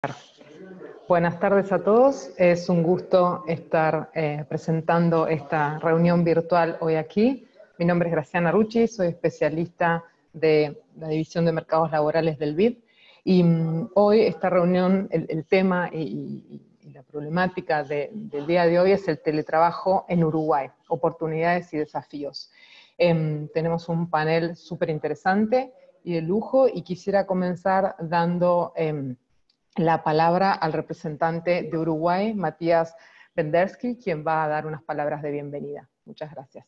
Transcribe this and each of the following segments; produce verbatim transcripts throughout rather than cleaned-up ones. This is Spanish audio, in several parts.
Buenas tardes a todos. Es un gusto estar eh, presentando esta reunión virtual hoy aquí. Mi nombre es Graciana Rucci, soy especialista de la División de Mercados Laborales del B I D. Y um, hoy esta reunión, el, el tema y, y, y la problemática de, del día de hoy es el teletrabajo en Uruguay, oportunidades y desafíos. Eh, tenemos un panel súper interesante y de lujo y quisiera comenzar dando Eh, la palabra al representante de Uruguay, Matías Pendersky, quien va a dar unas palabras de bienvenida. Muchas gracias.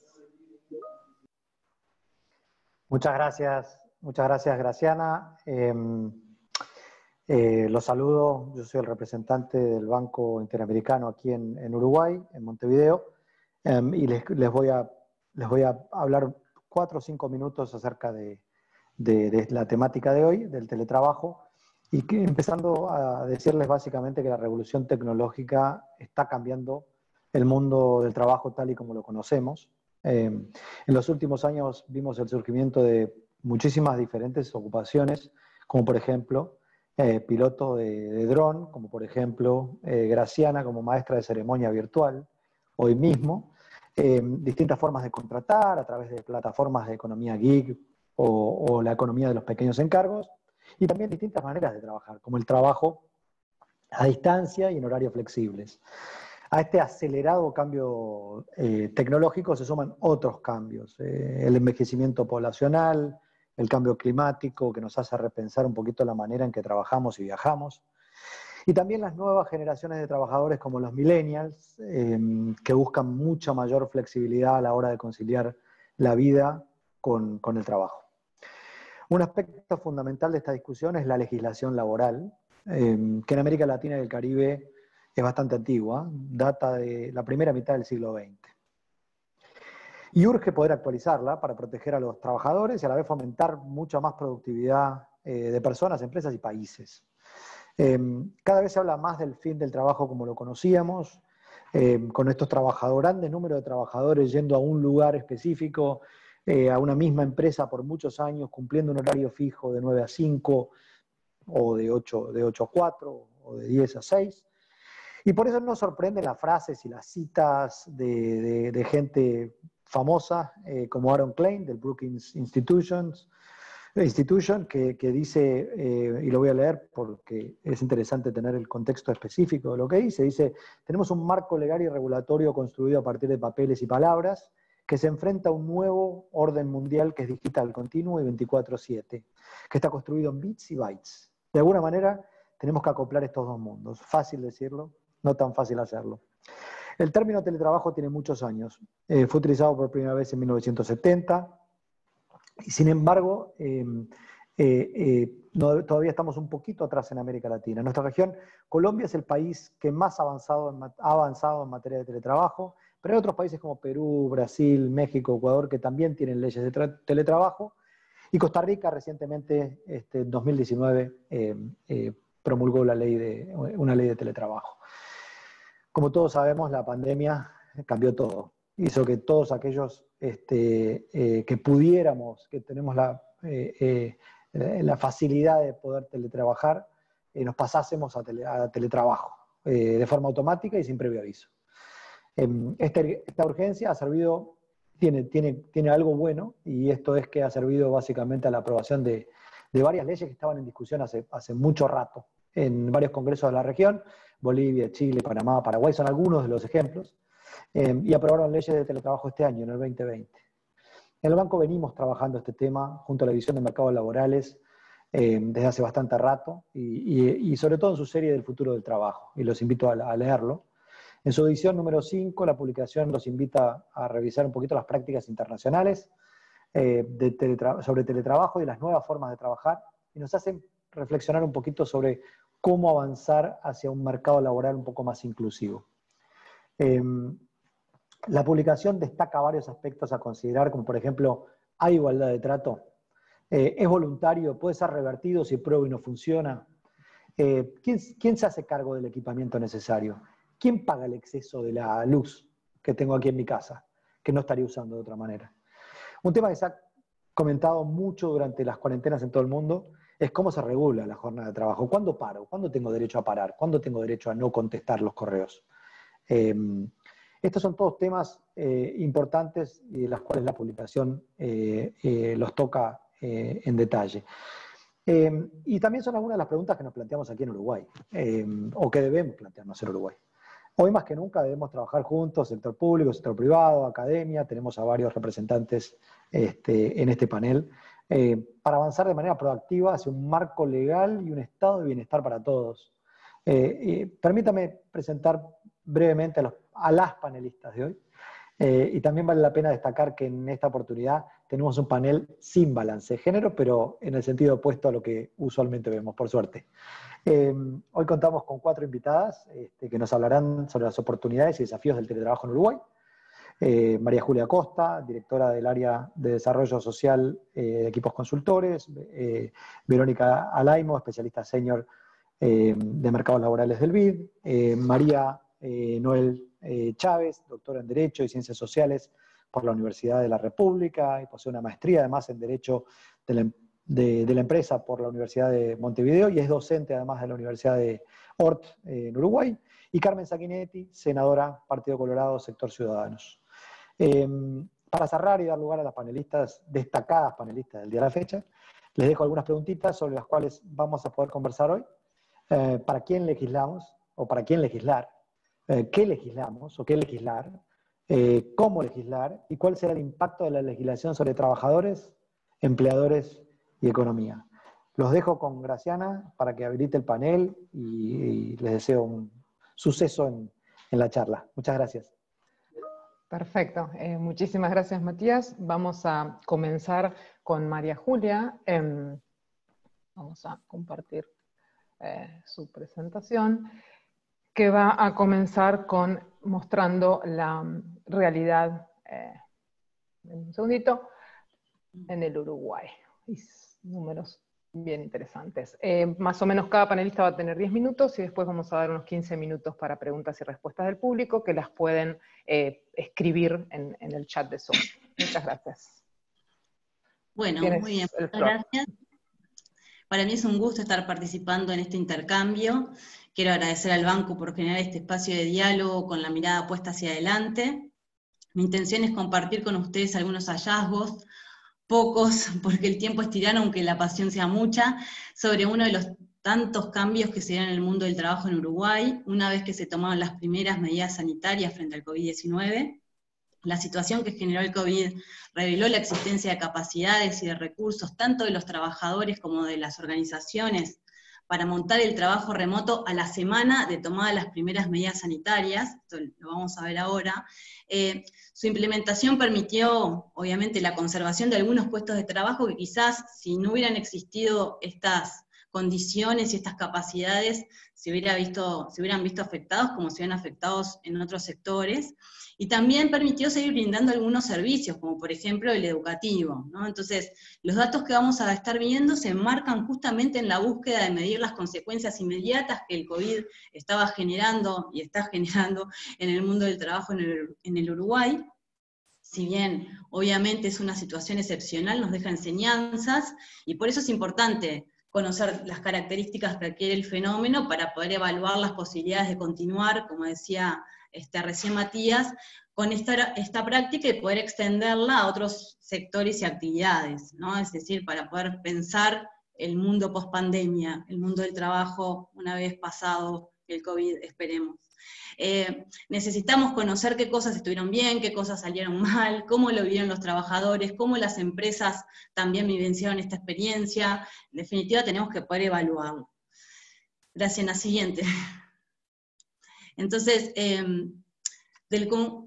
Muchas gracias, muchas gracias, Graciana. Eh, eh, los saludo, yo soy el representante del Banco Interamericano aquí en, en Uruguay, en Montevideo, eh, y les, les, voy a, les voy a hablar cuatro o cinco minutos acerca de, de, de la temática de hoy, del teletrabajo. Y que, empezando a decirles básicamente que la revolución tecnológica está cambiando el mundo del trabajo tal y como lo conocemos. Eh, en los últimos años vimos el surgimiento de muchísimas diferentes ocupaciones, como por ejemplo eh, piloto de, de dron, como por ejemplo eh, Graciana como maestra de ceremonia virtual, hoy mismo, eh, distintas formas de contratar a través de plataformas de economía gig o, o la economía de los pequeños encargos, y también distintas maneras de trabajar, como el trabajo a distancia y en horarios flexibles. A este acelerado cambio eh, tecnológico se suman otros cambios, eh, el envejecimiento poblacional, el cambio climático que nos hace repensar un poquito la manera en que trabajamos y viajamos, y también las nuevas generaciones de trabajadores como los millennials, eh, que buscan mucha mayor flexibilidad a la hora de conciliar la vida con, con el trabajo. Un aspecto fundamental de esta discusión es la legislación laboral, eh, que en América Latina y el Caribe es bastante antigua, data de la primera mitad del siglo veinte. Y urge poder actualizarla para proteger a los trabajadores y a la vez fomentar mucha más productividad eh, de personas, empresas y países. Eh, cada vez se habla más del fin del trabajo como lo conocíamos, eh, con estos trabajadores, grandes números de trabajadores yendo a un lugar específico, Eh, a una misma empresa por muchos años, cumpliendo un horario fijo de nueve a cinco, o de ocho, de ocho a cuatro, o de diez a seis. Y por eso nos sorprenden las frases y las citas de, de, de gente famosa, eh, como Aaron Klein, del Brookings Institutions, Institution, que, que dice, eh, y lo voy a leer porque es interesante tener el contexto específico de lo que dice, dice: tenemos un marco legal y regulatorio construido a partir de papeles y palabras, que se enfrenta a un nuevo orden mundial que es digital, continuo y veinticuatro siete, que está construido en bits y bytes. De alguna manera tenemos que acoplar estos dos mundos. Fácil decirlo, no tan fácil hacerlo. El término teletrabajo tiene muchos años. Eh, fue utilizado por primera vez en mil novecientos setenta, y sin embargo, eh, eh, eh, no, todavía estamos un poquito atrás en América Latina. En nuestra región, Colombia es el país que más avanzado en, ha avanzado en materia de teletrabajo, pero hay otros países como Perú, Brasil, México, Ecuador, que también tienen leyes de teletrabajo, y Costa Rica recientemente, este, en dos mil diecinueve, eh, eh, promulgó la ley de, una ley de teletrabajo. Como todos sabemos, la pandemia cambió todo. Hizo que todos aquellos este, eh, que pudiéramos, que tenemos la, eh, eh, la facilidad de poder teletrabajar, eh, nos pasásemos a, tele, a teletrabajo, eh, de forma automática y sin previo aviso. Este, esta urgencia ha servido, tiene, tiene, tiene algo bueno, y esto es que ha servido básicamente a la aprobación de, de varias leyes que estaban en discusión hace, hace mucho rato en varios congresos de la región. Bolivia, Chile, Panamá, Paraguay son algunos de los ejemplos, eh, y aprobaron leyes de teletrabajo este año, en el veinte veinte. En el banco venimos trabajando este tema junto a la División de Mercados Laborales eh, desde hace bastante rato, y, y, y sobre todo en su serie del futuro del trabajo, y los invito a, a leerlo. En su edición número cinco, la publicación los invita a revisar un poquito las prácticas internacionales eh, de teletra sobre teletrabajo y las nuevas formas de trabajar, y nos hacen reflexionar un poquito sobre cómo avanzar hacia un mercado laboral un poco más inclusivo. Eh, la publicación destaca varios aspectos a considerar, como por ejemplo, ¿hay igualdad de trato? Eh, ¿Es voluntario? ¿Puede ser revertido si pruebo y no funciona? Eh, ¿quién, ¿Quién se hace cargo del equipamiento necesario? ¿Quién paga el exceso de la luz que tengo aquí en mi casa, que no estaría usando de otra manera? Un tema que se ha comentado mucho durante las cuarentenas en todo el mundo es cómo se regula la jornada de trabajo. ¿Cuándo paro? ¿Cuándo tengo derecho a parar? ¿Cuándo tengo derecho a no contestar los correos? Eh, estos son todos temas eh, importantes y de los cuales la publicación eh, eh, los toca eh, en detalle. Eh, y también son algunas de las preguntas que nos planteamos aquí en Uruguay, eh, o que debemos plantearnos en Uruguay. Hoy más que nunca debemos trabajar juntos, sector público, sector privado, academia, tenemos a varios representantes este, en este panel, eh, para avanzar de manera proactiva hacia un marco legal y un estado de bienestar para todos. Eh, eh, permítame presentar brevemente a, los, a las panelistas de hoy, eh, y también vale la pena destacar que en esta oportunidad tenemos un panel sin balance de género, pero en el sentido opuesto a lo que usualmente vemos, por suerte. Eh, hoy contamos con cuatro invitadas este, que nos hablarán sobre las oportunidades y desafíos del teletrabajo en Uruguay. Eh, María Julia Costa, directora del área de desarrollo social eh, de equipos consultores, eh, Verónica Alaimo, especialista senior eh, de mercados laborales del B I D, eh, María eh, Noel eh, Chávez, doctora en Derecho y Ciencias Sociales por la Universidad de la República y posee una maestría además en Derecho de la De, de la empresa por la Universidad de Montevideo y es docente además de la Universidad de Hort eh, en Uruguay, y Carmen Sanguinetti, senadora, Partido Colorado, Sector Ciudadanos. Eh, para cerrar y dar lugar a las panelistas, destacadas panelistas del día de la fecha, les dejo algunas preguntitas sobre las cuales vamos a poder conversar hoy. Eh, ¿Para quién legislamos? ¿O para quién legislar? Eh, ¿Qué legislamos? ¿O qué legislar? Eh, ¿Cómo legislar? ¿Y cuál será el impacto de la legislación sobre trabajadores, empleadores y economía? Los dejo con Graciana para que habilite el panel y, y les deseo un suceso en, en la charla. Muchas gracias. Perfecto, eh, muchísimas gracias Matías. Vamos a comenzar con María Julia. Eh, vamos a compartir eh, su presentación, que va a comenzar con mostrando la realidad, eh, un segundito, en el Uruguay. Y números bien interesantes. Eh, más o menos cada panelista va a tener diez minutos y después vamos a dar unos quince minutos para preguntas y respuestas del público que las pueden eh, escribir en, en el chat de Zoom. Muchas gracias. Bueno, Tienes muy bien. el floor. Gracias. Para mí es un gusto estar participando en este intercambio. Quiero agradecer al banco por generar este espacio de diálogo con la mirada puesta hacia adelante. Mi intención es compartir con ustedes algunos hallazgos, pocos, porque el tiempo es tirano, aunque la pasión sea mucha, sobre uno de los tantos cambios que se dieron en el mundo del trabajo en Uruguay, una vez que se tomaron las primeras medidas sanitarias frente al COVID diecinueve. La situación que generó el COVID reveló la existencia de capacidades y de recursos, tanto de los trabajadores como de las organizaciones, para montar el trabajo remoto a la semana de tomada las primeras medidas sanitarias. Esto lo vamos a ver ahora. Eh, su implementación permitió, obviamente, la conservación de algunos puestos de trabajo que quizás, si no hubieran existido estas condiciones y estas capacidades, se, hubiera visto, se hubieran visto afectados como se ven afectados en otros sectores. Y también permitió seguir brindando algunos servicios, como por ejemplo el educativo, ¿no? Entonces, los datos que vamos a estar viendo se enmarcan justamente en la búsqueda de medir las consecuencias inmediatas que el COVID estaba generando y está generando en el mundo del trabajo en el, en el Uruguay. Si bien obviamente es una situación excepcional, nos deja enseñanzas, y por eso es importante conocer las características que adquiere el fenómeno para poder evaluar las posibilidades de continuar, como decía este, recién Matías, con esta, esta práctica y poder extenderla a otros sectores y actividades, ¿no? Es decir, para poder pensar el mundo post-pandemia, el mundo del trabajo una vez pasado el COVID, esperemos. Eh, necesitamos conocer qué cosas estuvieron bien, qué cosas salieron mal, cómo lo vivieron los trabajadores, cómo las empresas también vivenciaron esta experiencia. En definitiva, tenemos que poder evaluarlo. Gracias, la siguiente. Entonces, eh, del,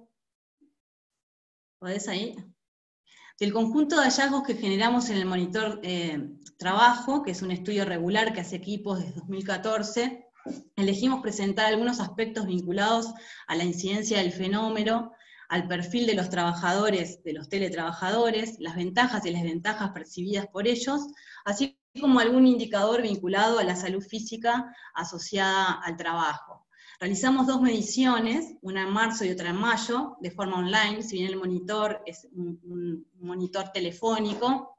¿podés ahí? Del conjunto de hallazgos que generamos en el Monitor eh, Trabajo, que es un estudio regular que hace equipos desde dos mil catorce, elegimos presentar algunos aspectos vinculados a la incidencia del fenómeno, al perfil de los trabajadores, de los teletrabajadores, las ventajas y las desventajas percibidas por ellos, así como algún indicador vinculado a la salud física asociada al trabajo. Realizamos dos mediciones, una en marzo y otra en mayo, de forma online, si bien el monitor es un, un monitor telefónico,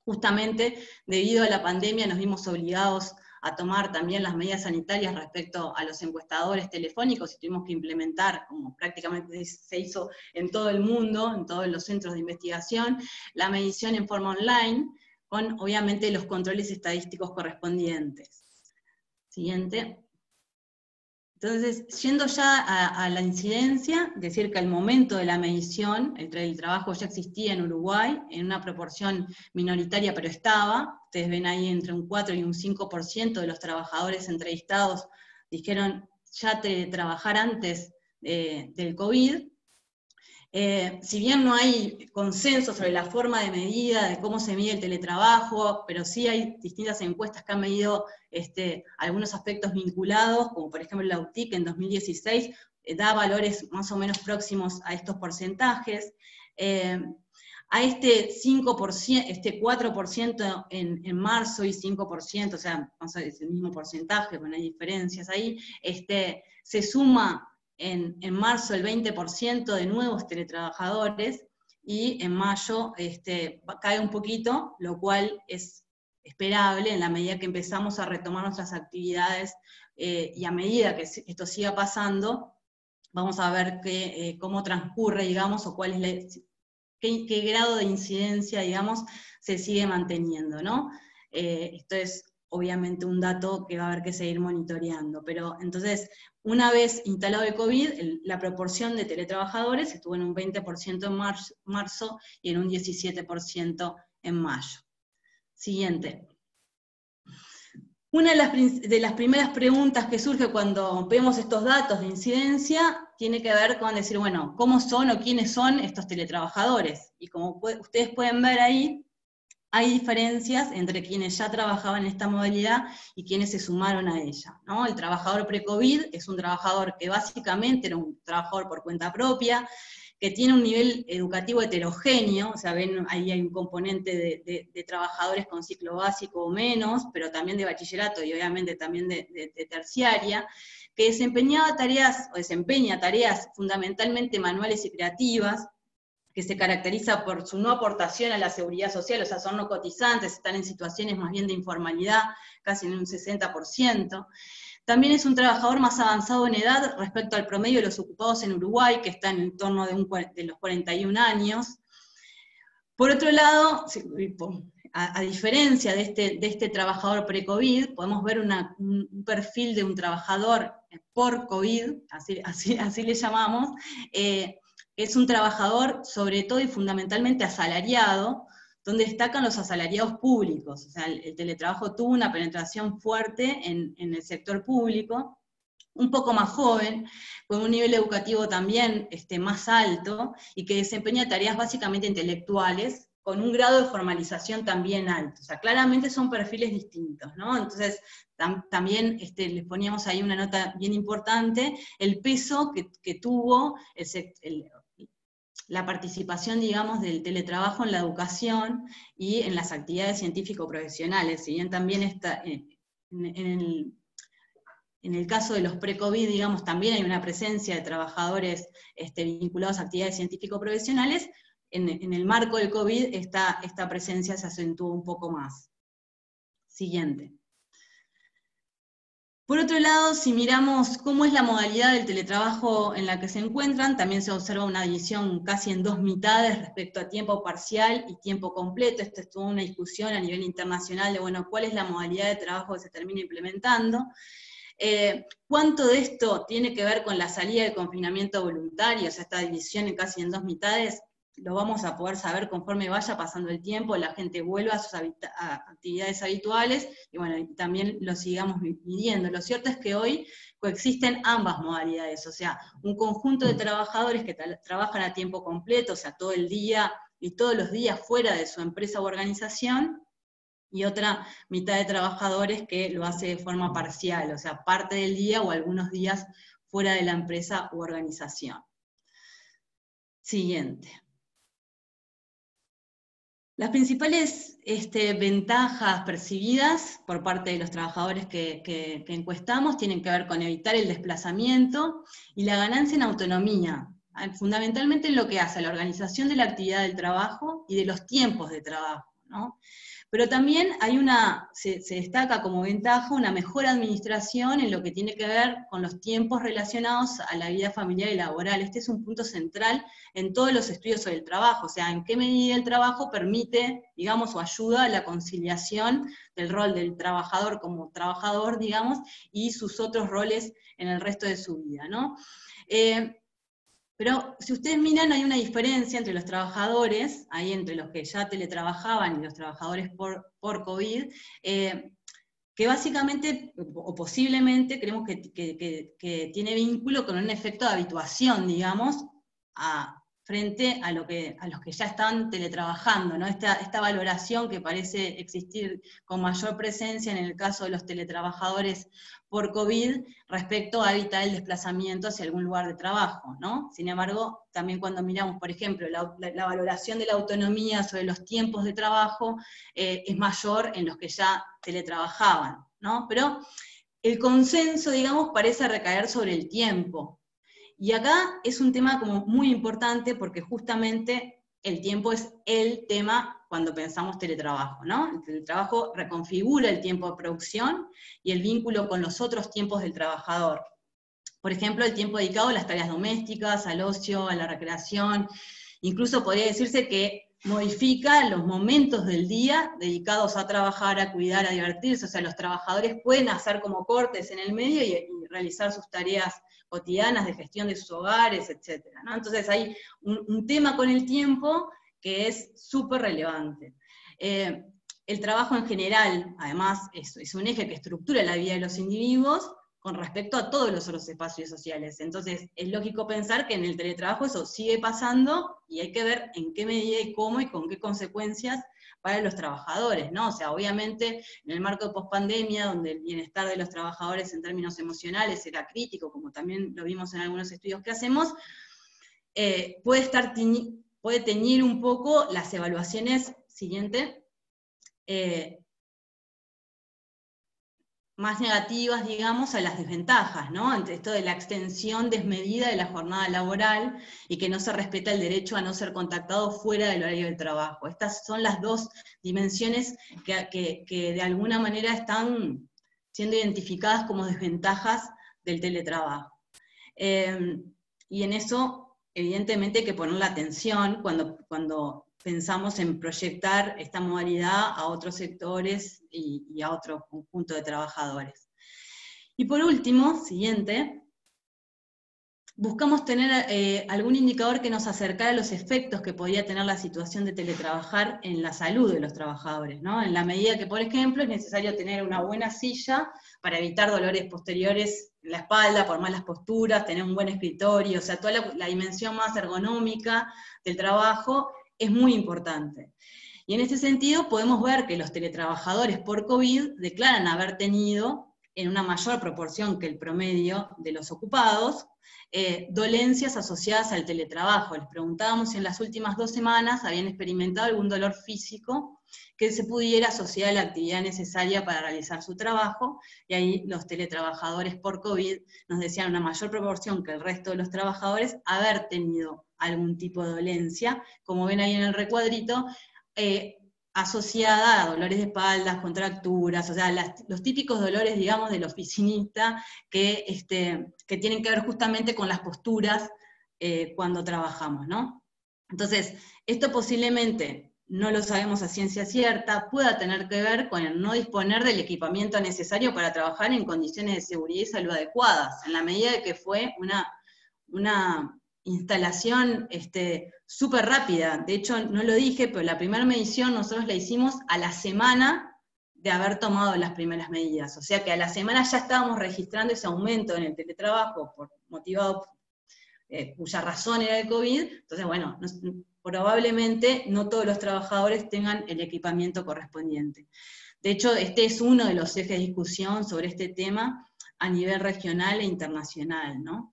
Justamente debido a la pandemia nos vimos obligados a tomar también las medidas sanitarias respecto a los encuestadores telefónicos y tuvimos que implementar, como prácticamente se hizo en todo el mundo, en todos los centros de investigación, la medición en forma online, con obviamente los controles estadísticos correspondientes. Siguiente. Entonces, yendo ya a, a la incidencia, decir que al momento de la medición, el teletrabajo ya existía en Uruguay, en una proporción minoritaria, pero estaba. Ustedes ven ahí entre un cuatro y un cinco por ciento de los trabajadores entrevistados dijeron ya teletrabajar antes eh, del COVID. Eh, si bien no hay consenso sobre la forma de medida, de cómo se mide el teletrabajo, pero sí hay distintas encuestas que han medido este, algunos aspectos vinculados, como por ejemplo la U T I C en dos mil dieciséis, eh, da valores más o menos próximos a estos porcentajes. Eh, a este cinco por ciento, este cuatro por ciento en, en marzo y cinco por ciento, o sea, vamos a ver, es el mismo porcentaje, pero no hay diferencias ahí, este, se suma En, en marzo el veinte por ciento de nuevos teletrabajadores, y en mayo este, cae un poquito, lo cual es esperable en la medida que empezamos a retomar nuestras actividades, eh, y a medida que esto siga pasando, vamos a ver que, eh, cómo transcurre, digamos, o cuál es la, qué, qué grado de incidencia, digamos, se sigue manteniendo, ¿no? Eh, esto es obviamente un dato que va a haber que seguir monitoreando, pero entonces, una vez instalado el COVID, el, la proporción de teletrabajadores estuvo en un veinte por ciento en marzo, marzo y en un diecisiete por ciento en mayo. Siguiente. Una de las, de las primeras preguntas que surge cuando vemos estos datos de incidencia tiene que ver con decir, bueno, ¿cómo son o quiénes son estos teletrabajadores? Y como puede, ustedes pueden ver ahí, hay diferencias entre quienes ya trabajaban en esta modalidad y quienes se sumaron a ella, ¿no? El trabajador pre-COVID es un trabajador que básicamente era un trabajador por cuenta propia, que tiene un nivel educativo heterogéneo, o sea, ven, ahí hay un componente de, de, de trabajadores con ciclo básico o menos, pero también de bachillerato y obviamente también de, de, de terciaria, que desempeñaba tareas, o desempeña tareas fundamentalmente manuales y creativas, que se caracteriza por su no aportación a la seguridad social, o sea, son no cotizantes, están en situaciones más bien de informalidad, casi en un sesenta por ciento. También es un trabajador más avanzado en edad respecto al promedio de los ocupados en Uruguay, que está en torno de, un, de los cuarenta y un años. Por otro lado, a, a diferencia de este, de este trabajador pre-COVID, podemos ver una, un, un perfil de un trabajador por COVID, así, así, así le llamamos, eh, es un trabajador sobre todo y fundamentalmente asalariado, donde destacan los asalariados públicos. O sea, el, el teletrabajo tuvo una penetración fuerte en, en el sector público, un poco más joven, con un nivel educativo también este, más alto, y que desempeña tareas básicamente intelectuales, con un grado de formalización también alto. O sea, claramente son perfiles distintos, ¿no? Entonces, tam, también este, les poníamos ahí una nota bien importante, el peso que, que tuvo el, el la participación, digamos, del teletrabajo en la educación y en las actividades científico-profesionales, si bien también está, en, en, el, en el caso de los pre-COVID, digamos, también hay una presencia de trabajadores este, vinculados a actividades científico-profesionales, en, en el marco del COVID esta, esta presencia se acentuó un poco más. Siguiente. Por otro lado, si miramos cómo es la modalidad del teletrabajo en la que se encuentran, también se observa una división casi en dos mitades respecto a tiempo parcial y tiempo completo. Esto estuvo una discusión a nivel internacional de, bueno, cuál es la modalidad de trabajo que se termina implementando. Eh, ¿Cuánto de esto tiene que ver con la salida de confinamiento voluntario, o sea, esta división en casi en dos mitades? Lo vamos a poder saber conforme vaya pasando el tiempo, la gente vuelva a sus a actividades habituales, y bueno, y también lo sigamos midiendo. Lo cierto es que hoy coexisten ambas modalidades, o sea, un conjunto de trabajadores que tra trabajan a tiempo completo, o sea, todo el día y todos los días fuera de su empresa u organización, y otra mitad de trabajadores que lo hace de forma parcial, o sea, parte del día o algunos días fuera de la empresa u organización. Siguiente. Las principales este, ventajas percibidas por parte de los trabajadores que, que, que encuestamos tienen que ver con evitar el desplazamiento y la ganancia en autonomía, fundamentalmente en lo que hace a la organización de la actividad del trabajo y de los tiempos de trabajo, ¿no? Pero también hay una, se, se destaca como ventaja una mejor administración en lo que tiene que ver con los tiempos relacionados a la vida familiar y laboral. Este es un punto central en todos los estudios sobre el trabajo, o sea, en qué medida el trabajo permite, digamos, o ayuda a la conciliación del rol del trabajador como trabajador, digamos, y sus otros roles en el resto de su vida, ¿no? Eh, Pero si ustedes miran, hay una diferencia entre los trabajadores, ahí entre los que ya teletrabajaban y los trabajadores por, por COVID, eh, que básicamente, o posiblemente, creemos que, que, que, que tiene vínculo con un efecto de habituación, digamos, a, frente a, lo que, a los que ya están teletrabajando, ¿no? Esta, esta valoración que parece existir con mayor presencia en el caso de los teletrabajadores por COVID respecto a evitar el desplazamiento hacia algún lugar de trabajo, ¿no? Sin embargo, también cuando miramos, por ejemplo, la, la, la valoración de la autonomía sobre los tiempos de trabajo eh, es mayor en los que ya teletrabajaban, ¿no? Pero el consenso, digamos, parece recaer sobre el tiempo. Y acá es un tema como muy importante porque justamente el tiempo es el tema cuando pensamos teletrabajo, ¿no? El teletrabajo reconfigura el tiempo de producción y el vínculo con los otros tiempos del trabajador. Por ejemplo, el tiempo dedicado a las tareas domésticas, al ocio, a la recreación, incluso podría decirse que modifica los momentos del día dedicados a trabajar, a cuidar, a divertirse, o sea, los trabajadores pueden hacer como cortes en el medio y, y realizar sus tareas cotidianas de gestión de sus hogares, etcétera, ¿no? Entonces hay un, un tema con el tiempo que es súper relevante. Eh, el trabajo en general, además, es, es un eje que estructura la vida de los individuos con respecto a todos los otros espacios sociales. Entonces, es lógico pensar que en el teletrabajo eso sigue pasando, y hay que ver en qué medida y cómo y con qué consecuencias para los trabajadores, ¿no? O sea, obviamente, en el marco de pospandemia, donde el bienestar de los trabajadores en términos emocionales era crítico, como también lo vimos en algunos estudios que hacemos, eh, puede, estar tiñi, puede teñir un poco las evaluaciones, siguiente, eh, más negativas, digamos, a las desventajas, ¿no? Entre esto de la extensión desmedida de la jornada laboral y que no se respeta el derecho a no ser contactado fuera del horario del trabajo. Estas son las dos dimensiones que, que, que de alguna manera están siendo identificadas como desventajas del teletrabajo. Eh, y en eso, evidentemente, hay que poner la atención cuando, cuando pensamos en proyectar esta modalidad a otros sectores y, y a otro conjunto de trabajadores. Y por último, siguiente, buscamos tener eh, algún indicador que nos acercara a los efectos que podría tener la situación de teletrabajar en la salud de los trabajadores, ¿no? En la medida que, por ejemplo, es necesario tener una buena silla para evitar dolores posteriores en la espalda por malas posturas, tener un buen escritorio, o sea, toda la, la dimensión más ergonómica del trabajo es muy importante. Y en este sentido podemos ver que los teletrabajadores por COVID declaran haber tenido, en una mayor proporción que el promedio de los ocupados, eh, dolencias asociadas al teletrabajo. Les preguntábamos si en las últimas dos semanas habían experimentado algún dolor físico que se pudiera asociar a la actividad necesaria para realizar su trabajo, y ahí los teletrabajadores por COVID nos decían una mayor proporción que el resto de los trabajadores haber tenido algún tipo de dolencia, como ven ahí en el recuadrito, eh, asociada a dolores de espaldas, contracturas, o sea, las, los típicos dolores, digamos, del oficinista que, este, que tienen que ver justamente con las posturas eh, cuando trabajamos, ¿no? Entonces, esto posiblemente, no lo sabemos a ciencia cierta, pueda tener que ver con el no disponer del equipamiento necesario para trabajar en condiciones de seguridad y salud adecuadas, en la medida de que fue una, una instalación este, súper rápida. De hecho, no lo dije, pero la primera medición nosotros la hicimos a la semana de haber tomado las primeras medidas. O sea que a la semana ya estábamos registrando ese aumento en el teletrabajo, por, motivado, eh, cuya razón era el COVID. Entonces, bueno, no, probablemente no todos los trabajadores tengan el equipamiento correspondiente. De hecho, este es uno de los ejes de discusión sobre este tema a nivel regional e internacional, ¿no?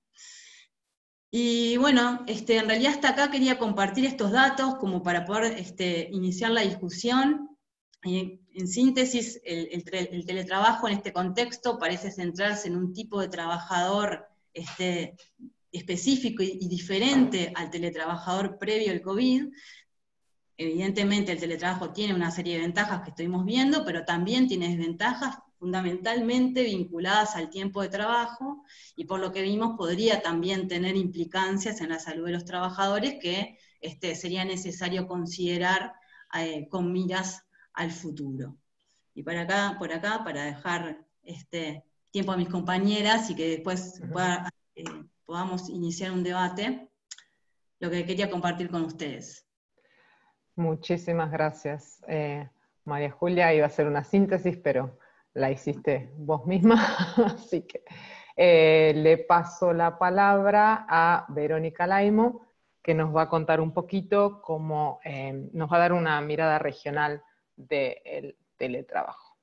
Y bueno, este, en realidad hasta acá quería compartir estos datos como para poder este, iniciar la discusión. Y en síntesis, el, el, el teletrabajo en este contexto parece centrarse en un tipo de trabajador este, específico y, y diferente al teletrabajador previo al COVID. Evidentemente el teletrabajo tiene una serie de ventajas que estuvimos viendo, pero también tiene desventajas fundamentalmente vinculadas al tiempo de trabajo, y por lo que vimos podría también tener implicancias en la salud de los trabajadores que este, sería necesario considerar eh, con miras al futuro. Y para acá, por acá, para dejar este tiempo a mis compañeras y que después pueda, eh, podamos iniciar un debate, lo que quería compartir con ustedes. Muchísimas gracias, eh, María Julia. Iba a hacer una síntesis, pero la hiciste vos misma, así que eh, le paso la palabra a Verónica Laimo, que nos va a contar un poquito cómo, eh, nos va a dar una mirada regional del teletrabajo.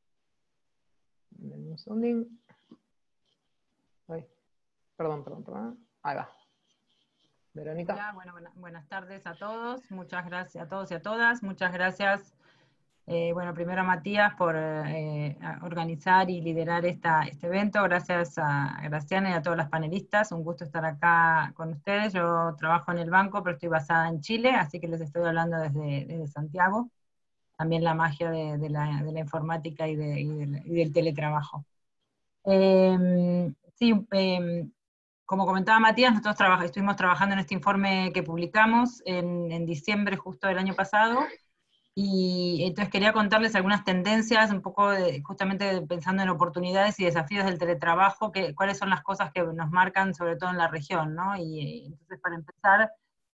Ay, perdón, perdón, perdón. Ahí va. Verónica. Hola, bueno, buena, buenas tardes a todos, muchas gracias a todos y a todas, muchas gracias, eh, bueno, primero a Matías por eh, organizar y liderar esta, este evento, gracias a Graciana y a todos los panelistas, un gusto estar acá con ustedes. Yo trabajo en el banco, pero estoy basada en Chile, así que les estoy hablando desde, desde Santiago, también la magia de, de, la, de la informática y, de, y, del, y del teletrabajo. Eh, sí, eh, Como comentaba Matías, nosotros traba, estuvimos trabajando en este informe que publicamos en, en diciembre justo del año pasado, y entonces quería contarles algunas tendencias, un poco de, justamente pensando en oportunidades y desafíos del teletrabajo, que, cuáles son las cosas que nos marcan, sobre todo en la región, ¿no? Y entonces, para empezar,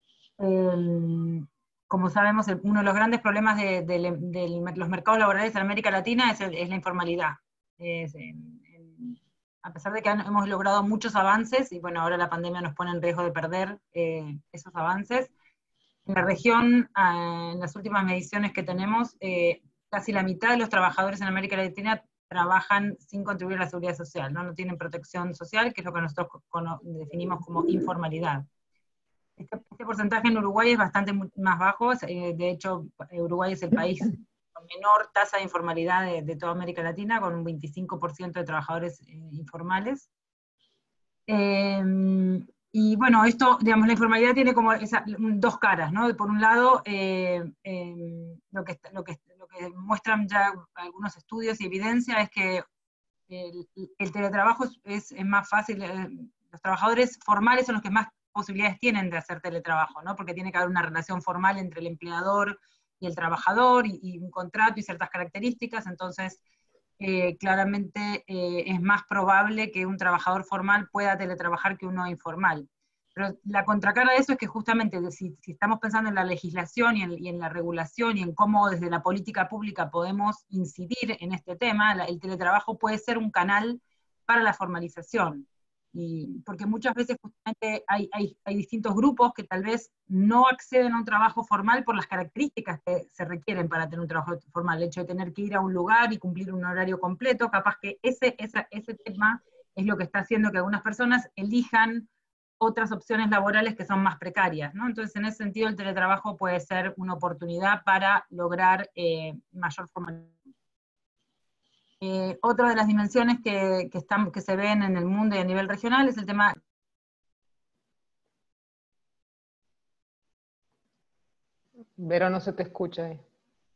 eh, como sabemos, uno de los grandes problemas de, de, de, de los mercados laborales en América Latina es, el, es la informalidad. Es, en, en, a pesar de que han, hemos logrado muchos avances, y bueno, ahora la pandemia nos pone en riesgo de perder eh, esos avances, en la región, eh, en las últimas mediciones que tenemos, eh, casi la mitad de los trabajadores en América Latina trabajan sin contribuir a la seguridad social, ¿no? No tienen protección social, que es lo que nosotros definimos como informalidad. Este, este porcentaje en Uruguay es bastante más bajo, eh, de hecho Uruguay es el país con menor tasa de informalidad de, de toda América Latina, con un veinticinco por ciento de trabajadores eh, informales. Eh, y bueno, esto, digamos, la informalidad tiene como esa, dos caras, ¿no? Por un lado, eh, eh, lo, que, lo, que, lo que muestran ya algunos estudios y evidencia es que el, el teletrabajo es, es más fácil, eh, los trabajadores formales son los que más posibilidades tienen de hacer teletrabajo, ¿no? Porque tiene que haber una relación formal entre el empleador y el trabajador, y, y un contrato y ciertas características, entonces eh, claramente eh, es más probable que un trabajador formal pueda teletrabajar que uno informal. Pero la contracara de eso es que justamente si, si estamos pensando en la legislación y en, y en la regulación y en cómo desde la política pública podemos incidir en este tema, la, el teletrabajo puede ser un canal para la formalización. Y porque muchas veces justamente hay, hay, hay distintos grupos que tal vez no acceden a un trabajo formal por las características que se requieren para tener un trabajo formal, el hecho de tener que ir a un lugar y cumplir un horario completo, capaz que ese, ese, ese tema es lo que está haciendo que algunas personas elijan otras opciones laborales que son más precarias, ¿no? Entonces, en ese sentido, el teletrabajo puede ser una oportunidad para lograr eh, mayor formalidad. Eh, otra de las dimensiones que, que, están, que se ven en el mundo y a nivel regional es el tema... Vero, no se te escucha ahí.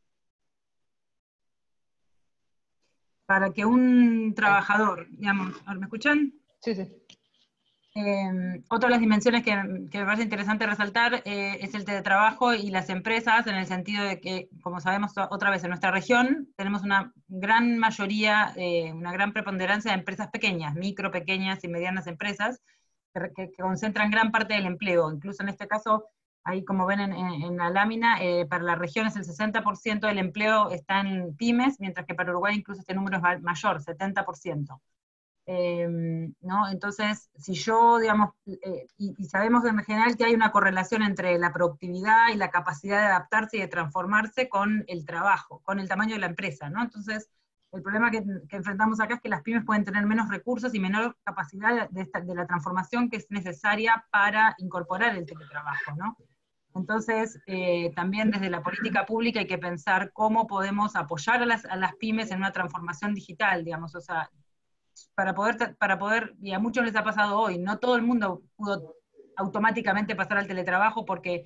Para que un trabajador, digamos, ¿me escuchan? Sí, sí. Eh, otra de las dimensiones que, que me parece interesante resaltar eh, es el teletrabajo y las empresas, en el sentido de que, como sabemos otra vez, en nuestra región tenemos una gran mayoría, eh, una gran preponderancia de empresas pequeñas, micro, pequeñas y medianas empresas, que, que, que concentran gran parte del empleo. Incluso en este caso, ahí como ven en, en, en la lámina, eh, para la región es el sesenta por ciento del empleo está en pymes, mientras que para Uruguay incluso este número es mayor, setenta por ciento. Eh, ¿no? Entonces, si yo, digamos, eh, y, y sabemos en general que hay una correlación entre la productividad y la capacidad de adaptarse y de transformarse con el trabajo, con el tamaño de la empresa, ¿no? Entonces, el problema que, que enfrentamos acá es que las pymes pueden tener menos recursos y menor capacidad de, esta, de la transformación que es necesaria para incorporar el teletrabajo, ¿no? Entonces, eh, también desde la política pública hay que pensar cómo podemos apoyar a las, a las pymes en una transformación digital, digamos, o sea, para poder, para poder, y a muchos les ha pasado hoy, no todo el mundo pudo automáticamente pasar al teletrabajo porque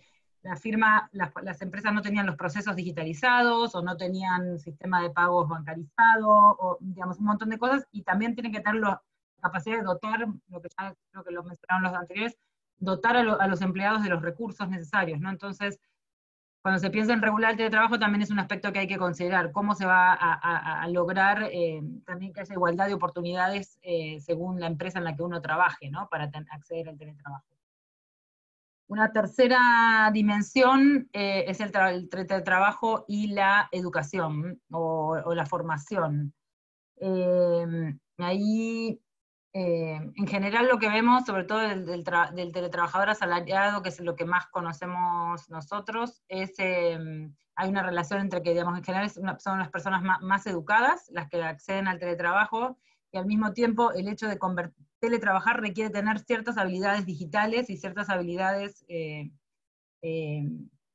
la firma, las, las empresas no tenían los procesos digitalizados, o no tenían sistema de pagos bancarizado, o digamos un montón de cosas, y también tienen que tener la capacidad de dotar, lo que ya creo que lo mencionaron los anteriores, dotar a, lo, a los empleados de los recursos necesarios, ¿no? Entonces, cuando se piensa en regular el teletrabajo también es un aspecto que hay que considerar, cómo se va a, a, a lograr eh, también que haya igualdad de oportunidades eh, según la empresa en la que uno trabaje, ¿no? Para acceder al teletrabajo. Una tercera dimensión eh, es el, el teletrabajo y la educación, o, o la formación. Eh, ahí, eh, en general lo que vemos, sobre todo del, del, del teletrabajador asalariado, que es lo que más conocemos nosotros, es, eh, hay una relación entre que, digamos, en general una, son las personas más, más educadas, las que acceden al teletrabajo, y al mismo tiempo el hecho de teletrabajar requiere tener ciertas habilidades digitales y ciertas habilidades, eh, eh,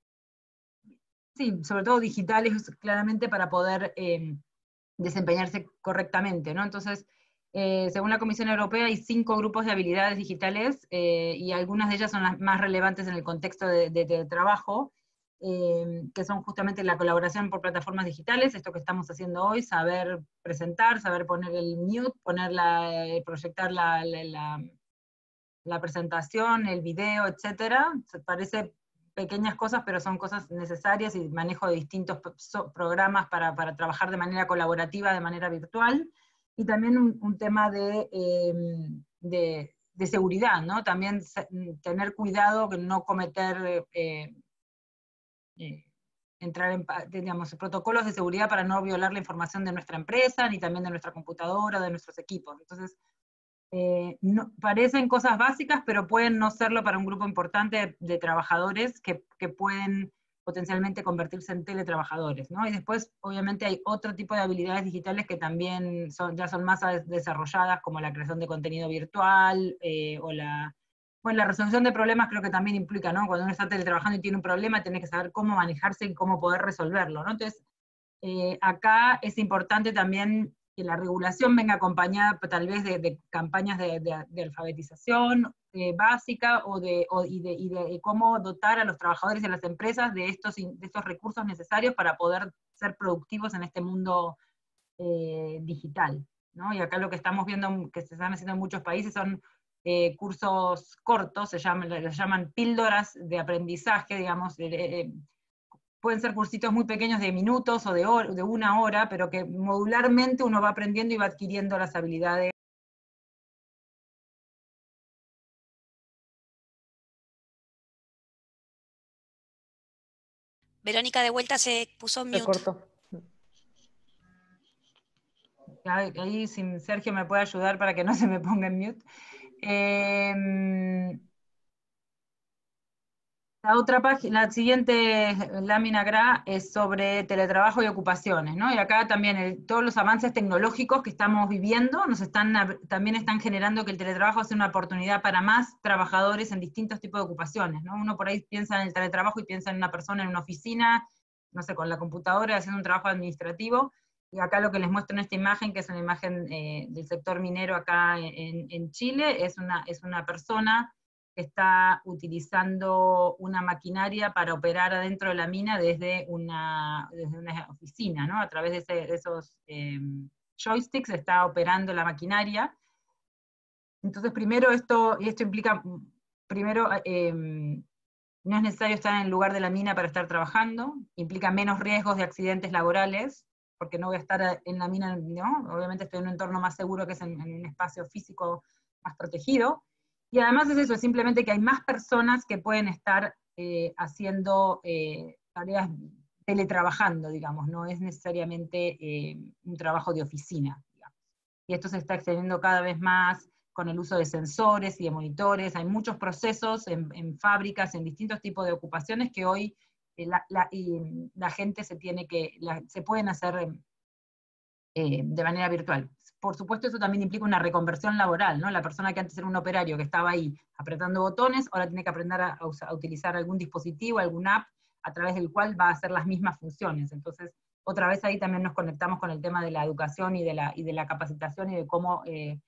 sí, sobre todo digitales, claramente, para poder eh, desempeñarse correctamente, ¿no? Entonces, eh, según la Comisión Europea, hay cinco grupos de habilidades digitales, eh, y algunas de ellas son las más relevantes en el contexto de, de, de trabajo, eh, que son justamente la colaboración por plataformas digitales, esto que estamos haciendo hoy, saber presentar, saber poner el mute, poner la, proyectar la, la, la, la presentación, el video, etcétera. Parece pequeñas cosas, pero son cosas necesarias, y manejo de distintos programas para, para trabajar de manera colaborativa, de manera virtual, y también un, un tema de, eh, de, de seguridad, ¿no? También tener cuidado de no cometer, eh, eh, entrar en, digamos, protocolos de seguridad para no violar la información de nuestra empresa, ni también de nuestra computadora, de nuestros equipos. Entonces, Eh, no, parecen cosas básicas, pero pueden no serlo para un grupo importante de, de trabajadores que, que pueden potencialmente convertirse en teletrabajadores, ¿no? Y después, obviamente, hay otro tipo de habilidades digitales que también son, ya son más desarrolladas, como la creación de contenido virtual, eh, o la, bueno, la resolución de problemas creo que también implica, ¿no? Cuando uno está teletrabajando y tiene un problema, tiene que saber cómo manejarse y cómo poder resolverlo, ¿no? Entonces, eh, acá es importante también que la regulación venga acompañada tal vez de, de campañas de, de, de alfabetización eh, básica, o de, o, y, de, y de cómo dotar a los trabajadores y a las empresas de estos, de estos recursos necesarios para poder ser productivos en este mundo eh, digital, ¿no? Y acá lo que estamos viendo que se están haciendo en muchos países son eh, cursos cortos, se llaman, les llaman píldoras de aprendizaje, digamos, eh, pueden ser cursitos muy pequeños de minutos o de, hora, de una hora, pero que modularmente uno va aprendiendo y va adquiriendo las habilidades. Verónica de vuelta se puso en mute. Se cortó. Ahí, si Sergio me puede ayudar para que no se me ponga en mute. Eh, La otra página, la siguiente lámina gra es sobre teletrabajo y ocupaciones, ¿no? Y acá también el, todos los avances tecnológicos que estamos viviendo nos están, también están generando que el teletrabajo sea una oportunidad para más trabajadores en distintos tipos de ocupaciones, ¿no? Uno por ahí piensa en el teletrabajo y piensa en una persona en una oficina, no sé, con la computadora haciendo un trabajo administrativo, y acá lo que les muestro en esta imagen, que es una imagen eh, del sector minero acá en, en Chile, es una, es una persona está utilizando una maquinaria para operar adentro de la mina desde una, desde una oficina, ¿no? A través de, ese, de esos eh, joysticks está operando la maquinaria. Entonces, primero esto, y esto implica, primero, eh, no es necesario estar en el lugar de la mina para estar trabajando, implica menos riesgos de accidentes laborales, porque no voy a estar en la mina, ¿no? Obviamente estoy en un entorno más seguro, que es en, en un espacio físico más protegido. Y además es eso, es simplemente que hay más personas que pueden estar eh, haciendo eh, tareas teletrabajando, digamos, no es necesariamente eh, un trabajo de oficina, digamos. Y esto se está extendiendo cada vez más con el uso de sensores y de monitores, hay muchos procesos en, en fábricas, en distintos tipos de ocupaciones que hoy eh, la, la, y la gente se tiene que, la, se pueden hacer eh, de manera virtual. Por supuesto, eso también implica una reconversión laboral, ¿no? La persona que antes era un operario que estaba ahí apretando botones, ahora tiene que aprender a, a, a utilizar algún dispositivo, algún app, a través del cual va a hacer las mismas funciones. Entonces, otra vez ahí también nos conectamos con el tema de la educación y de la, y de la capacitación y de cómo eh,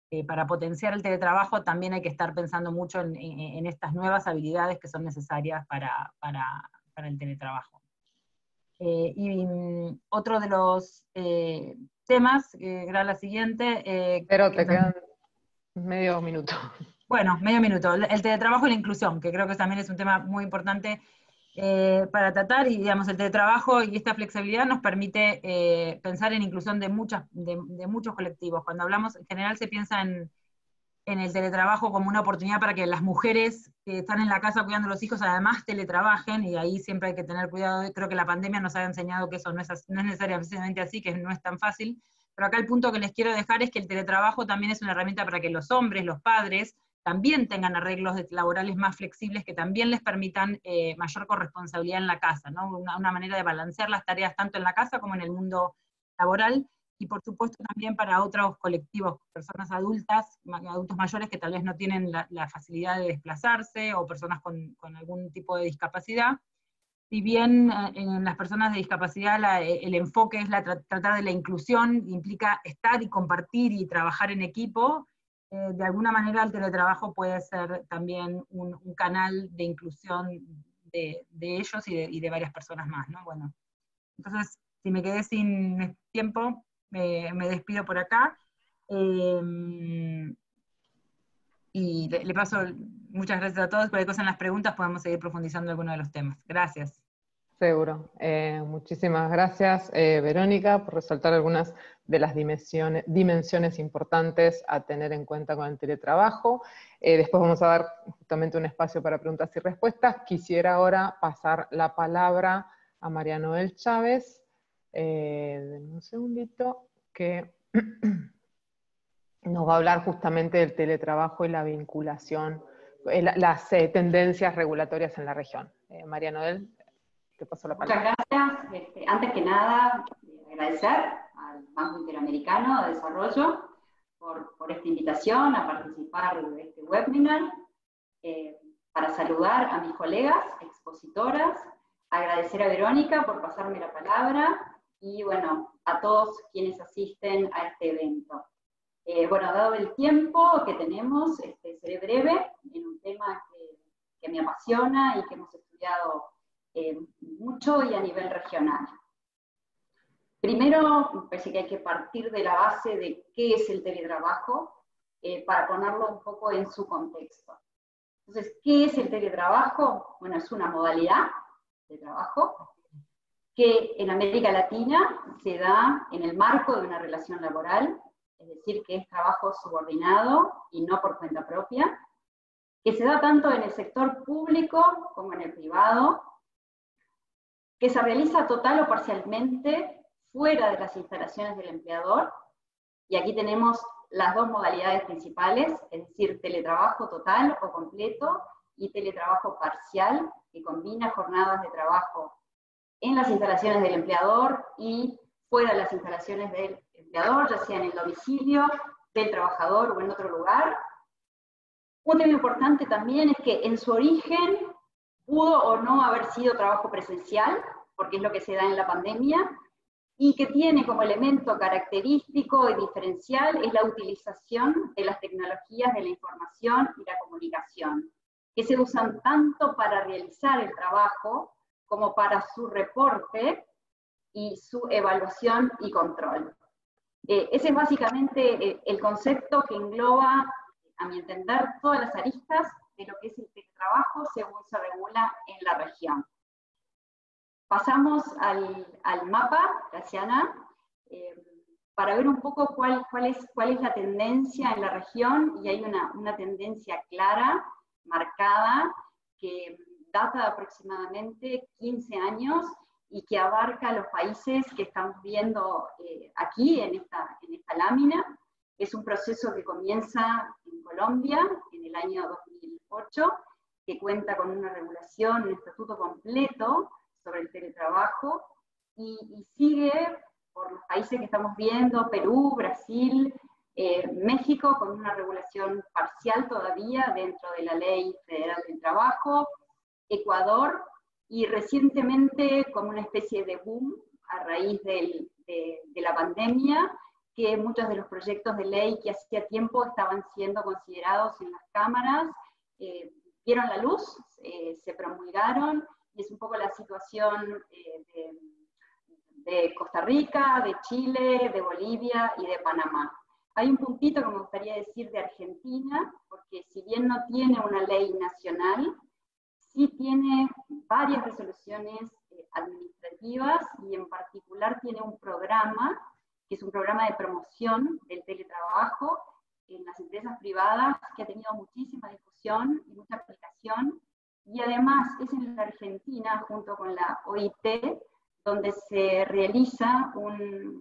eh, para potenciar el teletrabajo también hay que estar pensando mucho en, en, en estas nuevas habilidades que son necesarias para, para, para el teletrabajo. Eh, y um, otro de los eh, temas, que era la siguiente... Eh, Pero te quedan medio minuto. Bueno, medio minuto. El teletrabajo y la inclusión, que creo que también es un tema muy importante eh, para tratar, y digamos, el teletrabajo y esta flexibilidad nos permite eh, pensar en inclusión de, muchas, de, de muchos colectivos. Cuando hablamos, en general se piensa en, en el teletrabajo como una oportunidad para que las mujeres que están en la casa cuidando a los hijos además teletrabajen, y ahí siempre hay que tener cuidado. Creo que la pandemia nos ha enseñado que eso no es, no es necesariamente así, que no es tan fácil, pero acá el punto que les quiero dejar es que el teletrabajo también es una herramienta para que los hombres, los padres, también tengan arreglos laborales más flexibles que también les permitan eh, mayor corresponsabilidad en la casa, ¿no? Una, una manera de balancear las tareas tanto en la casa como en el mundo laboral, y por supuesto también para otros colectivos, personas adultas, adultos mayores que tal vez no tienen la, la facilidad de desplazarse, o personas con, con algún tipo de discapacidad. Si bien eh, en las personas de discapacidad la, el enfoque es la, tratar de la inclusión, implica estar y compartir y trabajar en equipo, eh, de alguna manera el teletrabajo puede ser también un, un canal de inclusión de, de ellos y de, y de varias personas más, ¿no? Bueno, entonces, si me quedé sin tiempo, me, me despido por acá. Eh, y le, le paso muchas gracias a todos. Cualquier cosa en las preguntas podemos seguir profundizando en alguno de los temas. Gracias. Seguro. Eh, muchísimas gracias, eh, Verónica, por resaltar algunas de las dimensiones, dimensiones importantes a tener en cuenta con el teletrabajo. Eh, después vamos a dar justamente un espacio para preguntas y respuestas. Quisiera ahora pasar la palabra a María Noel Chávez. Eh, denme un segundito, que nos va a hablar justamente del teletrabajo y la vinculación, eh, las eh, tendencias regulatorias en la región. Eh, María Noel, te paso la palabra. Muchas gracias. Este, antes que nada, agradecer al Banco Interamericano de Desarrollo por, por esta invitación a participar de este webinar, eh, para saludar a mis colegas, expositoras, agradecer a Verónica por pasarme la palabra, y bueno, a todos quienes asisten a este evento. Eh, bueno, dado el tiempo que tenemos, este, seré breve en un tema que, que me apasiona y que hemos estudiado eh, mucho y a nivel regional. Primero, me parece que hay que partir de la base de qué es el teletrabajo, eh, para ponerlo un poco en su contexto. Entonces, ¿qué es el teletrabajo? Bueno, es una modalidad de trabajo que en América Latina se da en el marco de una relación laboral, es decir, que es trabajo subordinado y no por cuenta propia, que se da tanto en el sector público como en el privado, que se realiza total o parcialmente fuera de las instalaciones del empleador, y aquí tenemos las dos modalidades principales, es decir, teletrabajo total o completo y teletrabajo parcial, que combina jornadas de trabajo en las instalaciones del empleador y fuera de las instalaciones del empleador, ya sea en el domicilio del trabajador o en otro lugar. Un tema importante también es que en su origen pudo o no haber sido trabajo presencial, porque es lo que se da en la pandemia, y que tiene como elemento característico y diferencial es la utilización de las tecnologías de la información y la comunicación, que se usan tanto para realizar el trabajo como para su reporte y su evaluación y control. Eh, ese es básicamente eh, el concepto que engloba, a mi entender, todas las aristas de lo que es el teletrabajo según se regula en la región. Pasamos al, al mapa, Graciana, eh, para ver un poco cuál, cuál, es, cuál es la tendencia en la región, y hay una, una tendencia clara, marcada, que data de aproximadamente quince años y que abarca los países que estamos viendo eh, aquí en esta, en esta lámina. Es un proceso que comienza en Colombia en el año dos mil ocho, que cuenta con una regulación, un estatuto completo sobre el teletrabajo, y, y sigue por los países que estamos viendo, Perú, Brasil, eh, México, con una regulación parcial todavía dentro de la Ley Federal del Trabajo, Ecuador, y recientemente como una especie de boom a raíz del, de, de la pandemia, que muchos de los proyectos de ley que hacía tiempo estaban siendo considerados en las cámaras, eh, vieron la luz, eh, se promulgaron, y es un poco la situación eh, de, de Costa Rica, de Chile, de Bolivia y de Panamá. Hay un puntito que me gustaría decir de Argentina, porque si bien no tiene una ley nacional, sí tiene varias resoluciones eh, administrativas, y en particular tiene un programa, que es un programa de promoción del teletrabajo en las empresas privadas, que ha tenido muchísima difusión y mucha aplicación, y además es en la Argentina, junto con la O I T, donde se realiza un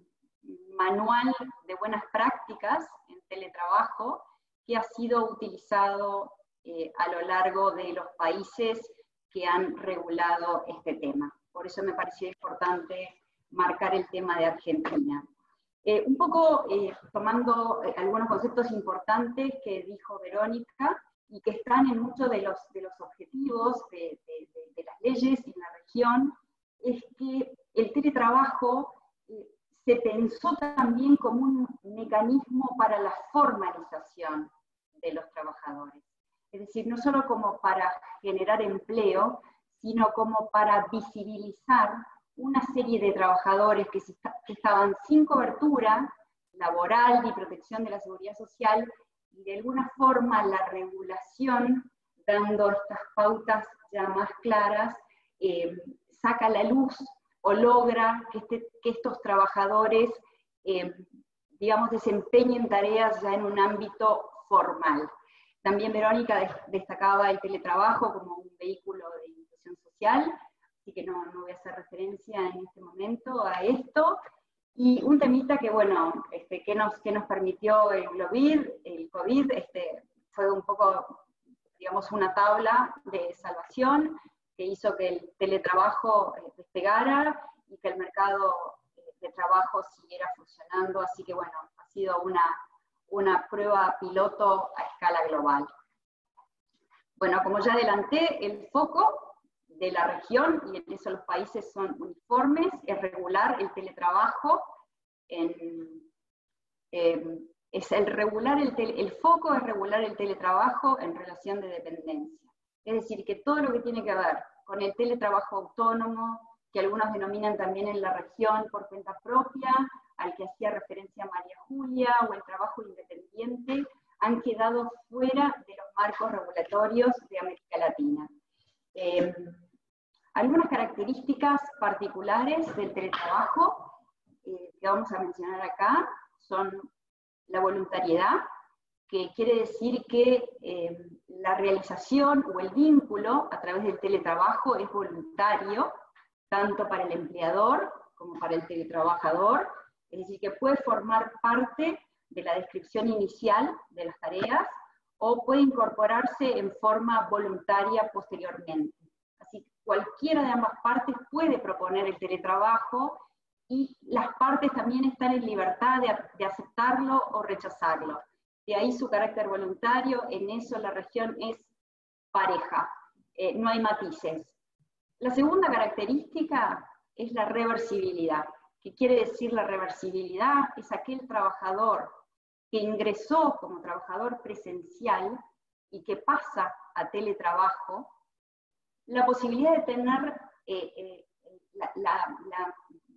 manual de buenas prácticas en teletrabajo, que ha sido utilizado eh, a lo largo de los países que han regulado este tema. Por eso me pareció importante marcar el tema de Argentina. Eh, un poco eh, tomando eh, algunos conceptos importantes que dijo Verónica, y que están en muchos de los, de los objetivos de, de, de, de las leyes en la región, es que el teletrabajo eh, se pensó también como un mecanismo para la formalización de los trabajadores. Es decir, no solo como para generar empleo, sino como para visibilizar una serie de trabajadores que, se, que estaban sin cobertura laboral ni protección de la seguridad social, y de alguna forma la regulación, dando estas pautas ya más claras, eh, saca a la luz o logra que, este, que estos trabajadores, eh, digamos, desempeñen tareas ya en un ámbito formal. También Verónica destacaba el teletrabajo como un vehículo de inclusión social, así que no, no voy a hacer referencia en este momento a esto. Y un temita que, bueno, este, que, nos, que nos permitió el COVID, el COVID este, fue un poco, digamos, una tabla de salvación que hizo que el teletrabajo despegara y que el mercado de trabajo siguiera funcionando. Así que, bueno, ha sido una, una prueba piloto a escala global. Bueno, como ya adelanté, el foco de la región, y en eso los países son uniformes, es regular el teletrabajo, en, eh, es el, regular el, tele, el foco es regular el teletrabajo en relación de dependencia. Es decir, que todo lo que tiene que ver con el teletrabajo autónomo, que algunos denominan también en la región por cuenta propia, al que hacía referencia María Julia, o el trabajo independiente, han quedado fuera de los marcos regulatorios de América Latina. Eh, Algunas características particulares del teletrabajo eh, que vamos a mencionar acá son la voluntariedad, que quiere decir que eh, la realización o el vínculo a través del teletrabajo es voluntario, tanto para el empleador como para el teletrabajador, es decir, que puede formar parte de la descripción inicial de las tareas o puede incorporarse en forma voluntaria posteriormente. Así que cualquiera de ambas partes puede proponer el teletrabajo, y las partes también están en libertad de, de aceptarlo o rechazarlo. De ahí su carácter voluntario. En eso la región es pareja, eh, no hay matices. La segunda característica es la reversibilidad. ¿Qué quiere decir la reversibilidad? Es aquel trabajador que ingresó como trabajador presencial y que pasa a teletrabajo, la posibilidad de tener eh, eh, la, la, la,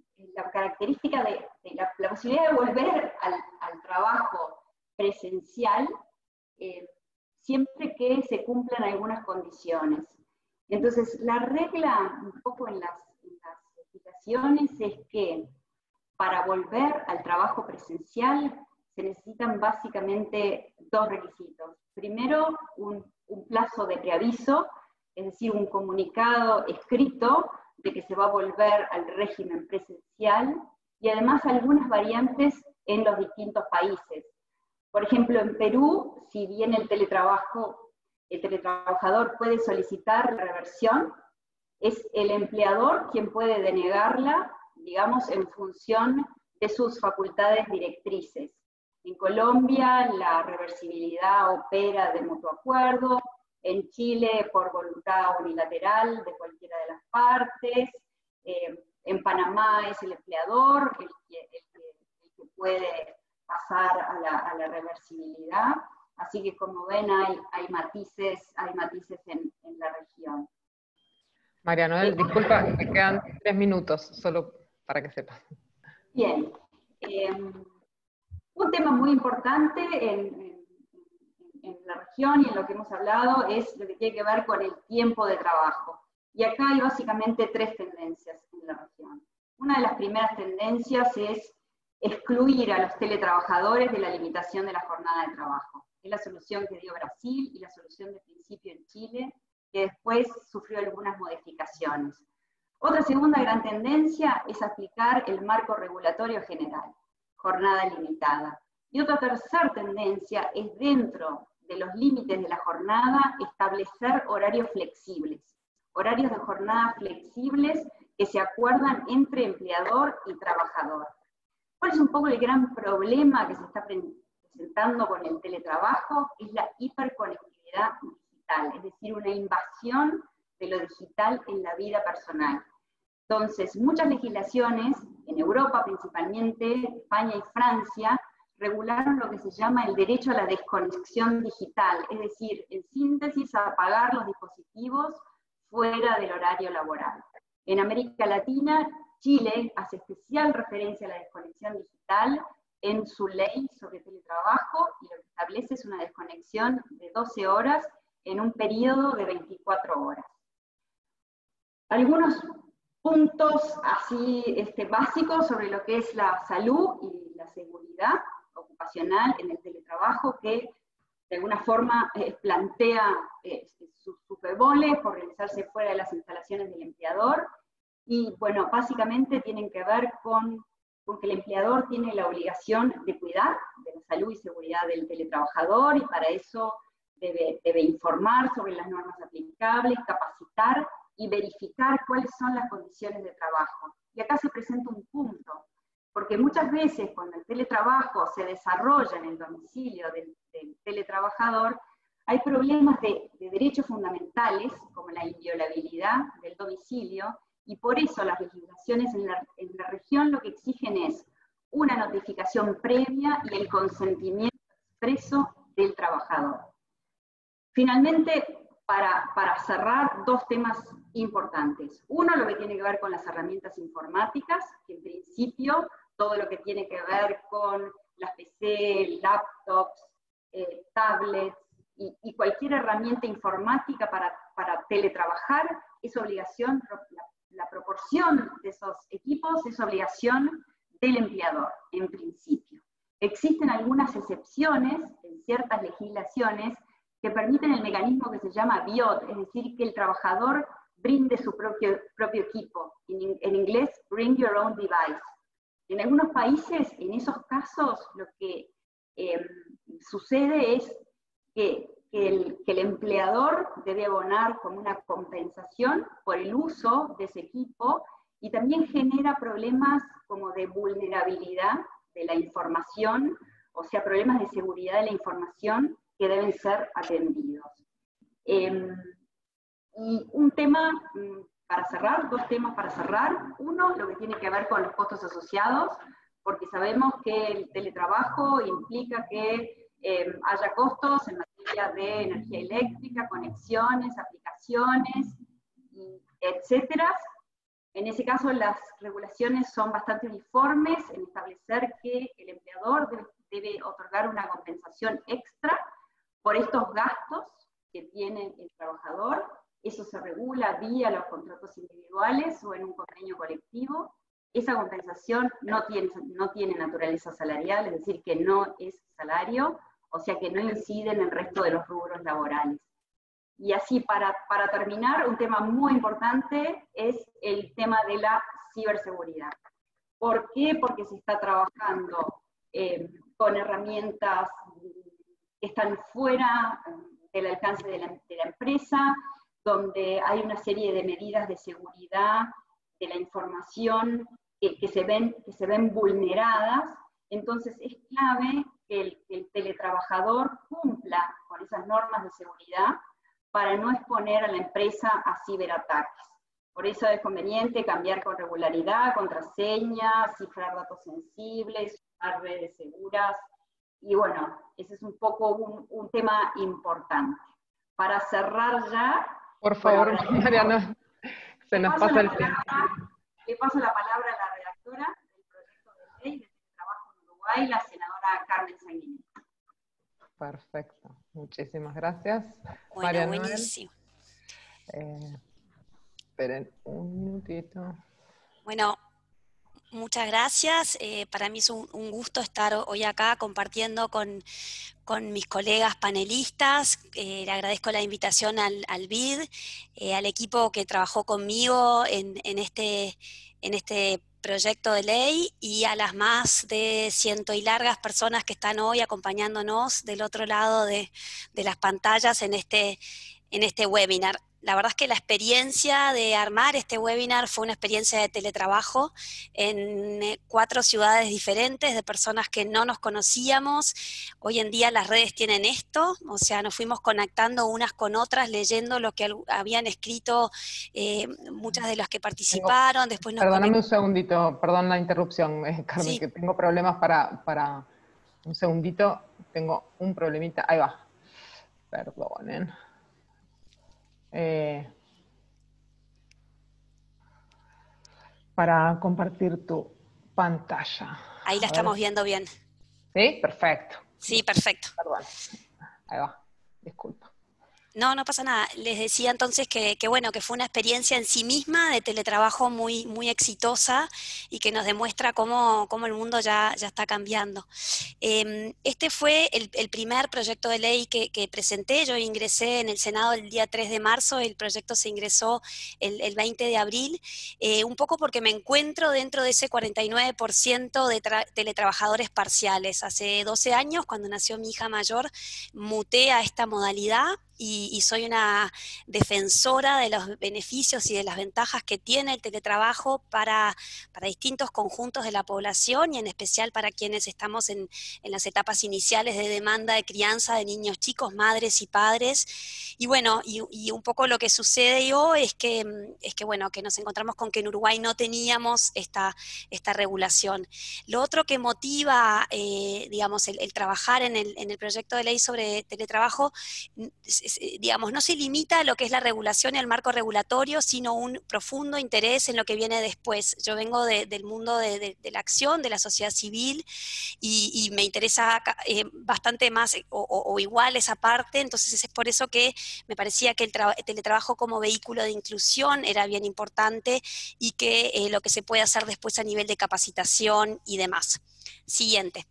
la característica de, de la, la posibilidad de volver al, al trabajo presencial eh, siempre que se cumplan algunas condiciones. Entonces, la regla, un poco en las, en las legislaciones, es que para volver al trabajo presencial se necesitan básicamente dos requisitos. Primero, un, un plazo de preaviso, es decir, un comunicado escrito de que se va a volver al régimen presencial, y además algunas variantes en los distintos países. Por ejemplo, en Perú, si bien el teletrabajo, el teletrabajador puede solicitar la reversión, es el empleador quien puede denegarla, digamos, en función de sus facultades directrices. En Colombia, la reversibilidad opera de mutuo acuerdo. En Chile, por voluntad unilateral de cualquiera de las partes. Eh, en Panamá es el empleador el que, el que, el que puede pasar a la, a la reversibilidad. Así que como ven hay, hay matices, hay matices en, en la región. María Noel, disculpa, me quedan tres minutos, solo para que sepas. Bien. Eh, un tema muy importante en, en, en la región y en lo que hemos hablado es lo que tiene que ver con el tiempo de trabajo. Y acá hay básicamente tres tendencias en la región. Una de las primeras tendencias es excluir a los teletrabajadores de la limitación de la jornada de trabajo. Es la solución que dio Brasil y la solución de principio en Chile, que después sufrió algunas modificaciones. Otra segunda gran tendencia es aplicar el marco regulatorio general, jornada limitada. Y otra tercera tendencia es, dentro de los límites de la jornada, establecer horarios flexibles. Horarios de jornada flexibles que se acuerdan entre empleador y trabajador. ¿Cuál es un poco el gran problema que se está presentando con el teletrabajo? Es la hiperconectividad digital, es decir, una invasión de lo digital en la vida personal. Entonces, muchas legislaciones, en Europa principalmente, España y Francia, regularon lo que se llama el derecho a la desconexión digital, es decir, en síntesis, a apagar los dispositivos fuera del horario laboral. En América Latina, Chile hace especial referencia a la desconexión digital en su ley sobre teletrabajo, y lo que establece es una desconexión de doce horas en un periodo de veinticuatro horas. Algunos puntos así este, básicos sobre lo que es la salud y la seguridad ocupacional en el teletrabajo, que de alguna forma eh, plantea eh, sus superboles por realizarse fuera de las instalaciones del empleador, y bueno, básicamente tienen que ver con, con que el empleador tiene la obligación de cuidar de la salud y seguridad del teletrabajador, y para eso debe, debe informar sobre las normas aplicables, capacitar y verificar cuáles son las condiciones de trabajo. Y acá se presenta un punto, porque muchas veces cuando el teletrabajo se desarrolla en el domicilio del, del teletrabajador, hay problemas de, de derechos fundamentales, como la inviolabilidad del domicilio, y por eso las legislaciones en la, en la región lo que exigen es una notificación previa y el consentimiento expreso del trabajador. Finalmente, para, para cerrar, dos temas importantes. Uno, lo que tiene que ver con las herramientas informáticas, que en principio todo lo que tiene que ver con las P C, laptops, eh, tablets y, y cualquier herramienta informática para, para teletrabajar, es obligación, la, la proporción de esos equipos es obligación del empleador, en principio. Existen algunas excepciones en ciertas legislaciones que permiten el mecanismo que se llama B I O T, es decir, que el trabajador brinde su propio, propio equipo. En, en inglés, bring your own device. En algunos países, en esos casos, lo que eh, sucede es que, que, el, que el empleador debe abonar como una compensación por el uso de ese equipo, y también genera problemas como de vulnerabilidad de la información, o sea, problemas de seguridad de la información que deben ser atendidos. Eh, y un tema, para cerrar, dos temas para cerrar. Uno, lo que tiene que ver con los costos asociados, porque sabemos que el teletrabajo implica que eh, haya costos en materia de energía eléctrica, conexiones, aplicaciones, etcétera. En ese caso, las regulaciones son bastante uniformes en establecer que el empleador debe, debe otorgar una compensación extra por estos gastos que tiene el trabajador. Eso se regula vía los contratos individuales o en un convenio colectivo. Esa compensación no tiene, no tiene naturaleza salarial, es decir, que no es salario, o sea que no incide en el resto de los rubros laborales. Y así, para, para terminar, un tema muy importante es el tema de la ciberseguridad. ¿Por qué? Porque se está trabajando eh, con herramientas que están fuera del alcance de la, de la empresa, donde hay una serie de medidas de seguridad de la información que, que, se, ven, que se ven vulneradas. Entonces es clave que el, que el teletrabajador cumpla con esas normas de seguridad para no exponer a la empresa a ciberataques. Por eso es conveniente cambiar con regularidad contraseñas, cifrar datos sensibles, a redes seguras, y bueno, ese es un poco un, un tema importante. Para cerrar ya... Por favor, bueno, Mariana, se nos pasa el tiempo. Le paso la palabra a la redactora del proyecto de ley de teletrabajo en Uruguay, la senadora Carmen Sanguinetti. Perfecto, muchísimas gracias. Bueno, María buenísimo. Eh, esperen un minutito. Bueno, muchas gracias. Eh, para mí es un, un gusto estar hoy acá compartiendo con, con mis colegas panelistas. Eh, le agradezco la invitación al, al B I D, eh, al equipo que trabajó conmigo en, en, este, en este proyecto de ley y a las más de ciento y largas personas que están hoy acompañándonos del otro lado de, de las pantallas en este, en este webinar. La verdad es que la experiencia de armar este webinar fue una experiencia de teletrabajo en cuatro ciudades diferentes, de personas que no nos conocíamos. Hoy en día las redes tienen esto, o sea, nos fuimos conectando unas con otras, leyendo lo que habían escrito eh, muchas de las que participaron. Tengo, Después nos perdóname conect... un segundito, perdón la interrupción, eh, Carmen, Sí. que tengo problemas para, para... Un segundito, tengo un problemita, ahí va. Perdonen. Eh, para compartir tu pantalla. Ahí la A estamos ver. viendo bien. ¿Sí? Perfecto. Sí, perfecto. Perdón. Ahí va. Disculpa. No, no pasa nada. Les decía entonces que, que bueno, que fue una experiencia en sí misma de teletrabajo muy, muy exitosa y que nos demuestra cómo, cómo el mundo ya, ya está cambiando. Eh, este fue el, el primer proyecto de ley que, que presenté. Yo ingresé en el Senado el día tres de marzo, el proyecto se ingresó el, el veinte de abril, eh, un poco porque me encuentro dentro de ese cuarenta y nueve por ciento de teletrabajadores parciales. Hace doce años, cuando nació mi hija mayor, muté a esta modalidad. Y, y soy una defensora de los beneficios y de las ventajas que tiene el teletrabajo para, para distintos conjuntos de la población y en especial para quienes estamos en, en las etapas iniciales de demanda de crianza de niños chicos, madres y padres. Y bueno, y, y un poco lo que sucedió es que, es que, bueno, que nos encontramos con que en Uruguay no teníamos esta, esta regulación. Lo otro que motiva, eh, digamos, el, el trabajar en el, en el proyecto de ley sobre teletrabajo, digamos, no se limita a lo que es la regulación y el marco regulatorio, sino un profundo interés en lo que viene después. Yo vengo de, del mundo de, de, de la acción, de la sociedad civil, y, y me interesa eh, bastante más o, o, o igual esa parte, entonces es por eso que me parecía que el, el teletrabajo como vehículo de inclusión era bien importante y que eh, lo que se puede hacer después a nivel de capacitación y demás. Siguiente.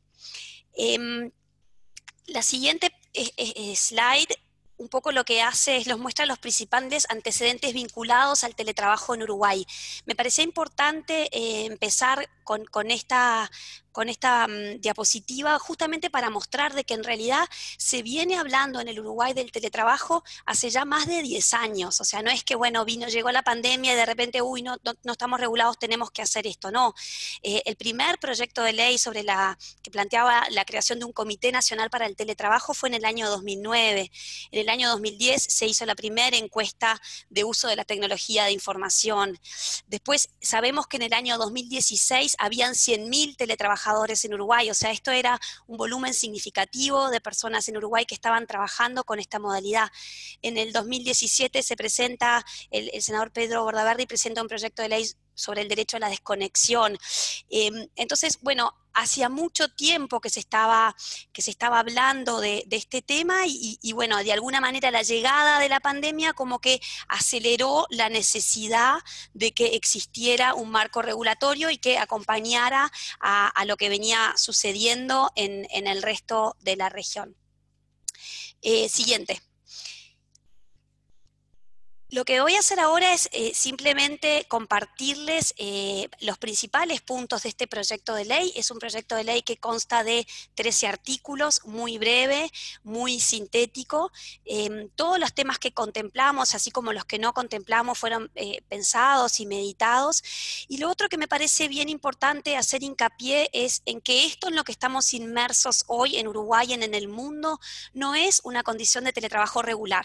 Eh, la siguiente eh, eh, slide un poco lo que hace es los muestra los principales antecedentes vinculados al teletrabajo en Uruguay. Me parecía importante eh, empezar con, con esta, con esta um, diapositiva justamente para mostrar de que en realidad se viene hablando en el Uruguay del teletrabajo hace ya más de diez años. O sea, no es que, bueno, vino, llegó la pandemia y de repente, uy, no, no, no estamos regulados, tenemos que hacer esto. No. Eh, el primer proyecto de ley sobre la, que planteaba la creación de un Comité Nacional para el Teletrabajo fue en el año dos mil nueve. En el año dos mil diez se hizo la primera encuesta de uso de la tecnología de información. Después sabemos que en el año dos mil dieciséis habían cien mil teletrabajadores en Uruguay, o sea, esto era un volumen significativo de personas en Uruguay que estaban trabajando con esta modalidad. En el dos mil diecisiete se presenta, el, el senador Pedro Bordaberry presenta un proyecto de ley sobre el derecho a la desconexión. Eh, entonces, bueno, hacía mucho tiempo que se estaba, que se estaba hablando de, de este tema y, y, bueno, de alguna manera la llegada de la pandemia como que aceleró la necesidad de que existiera un marco regulatorio y que acompañara a, a lo que venía sucediendo en, en el resto de la región. Eh, siguiente. Lo que voy a hacer ahora es eh, simplemente compartirles eh, los principales puntos de este proyecto de ley. Es un proyecto de ley que consta de trece artículos, muy breve, muy sintético. Eh, todos los temas que contemplamos, así como los que no contemplamos, fueron eh, pensados y meditados. Y lo otro que me parece bien importante hacer hincapié es en que esto en lo que estamos inmersos hoy en Uruguay y en el mundo no es una condición de teletrabajo regular.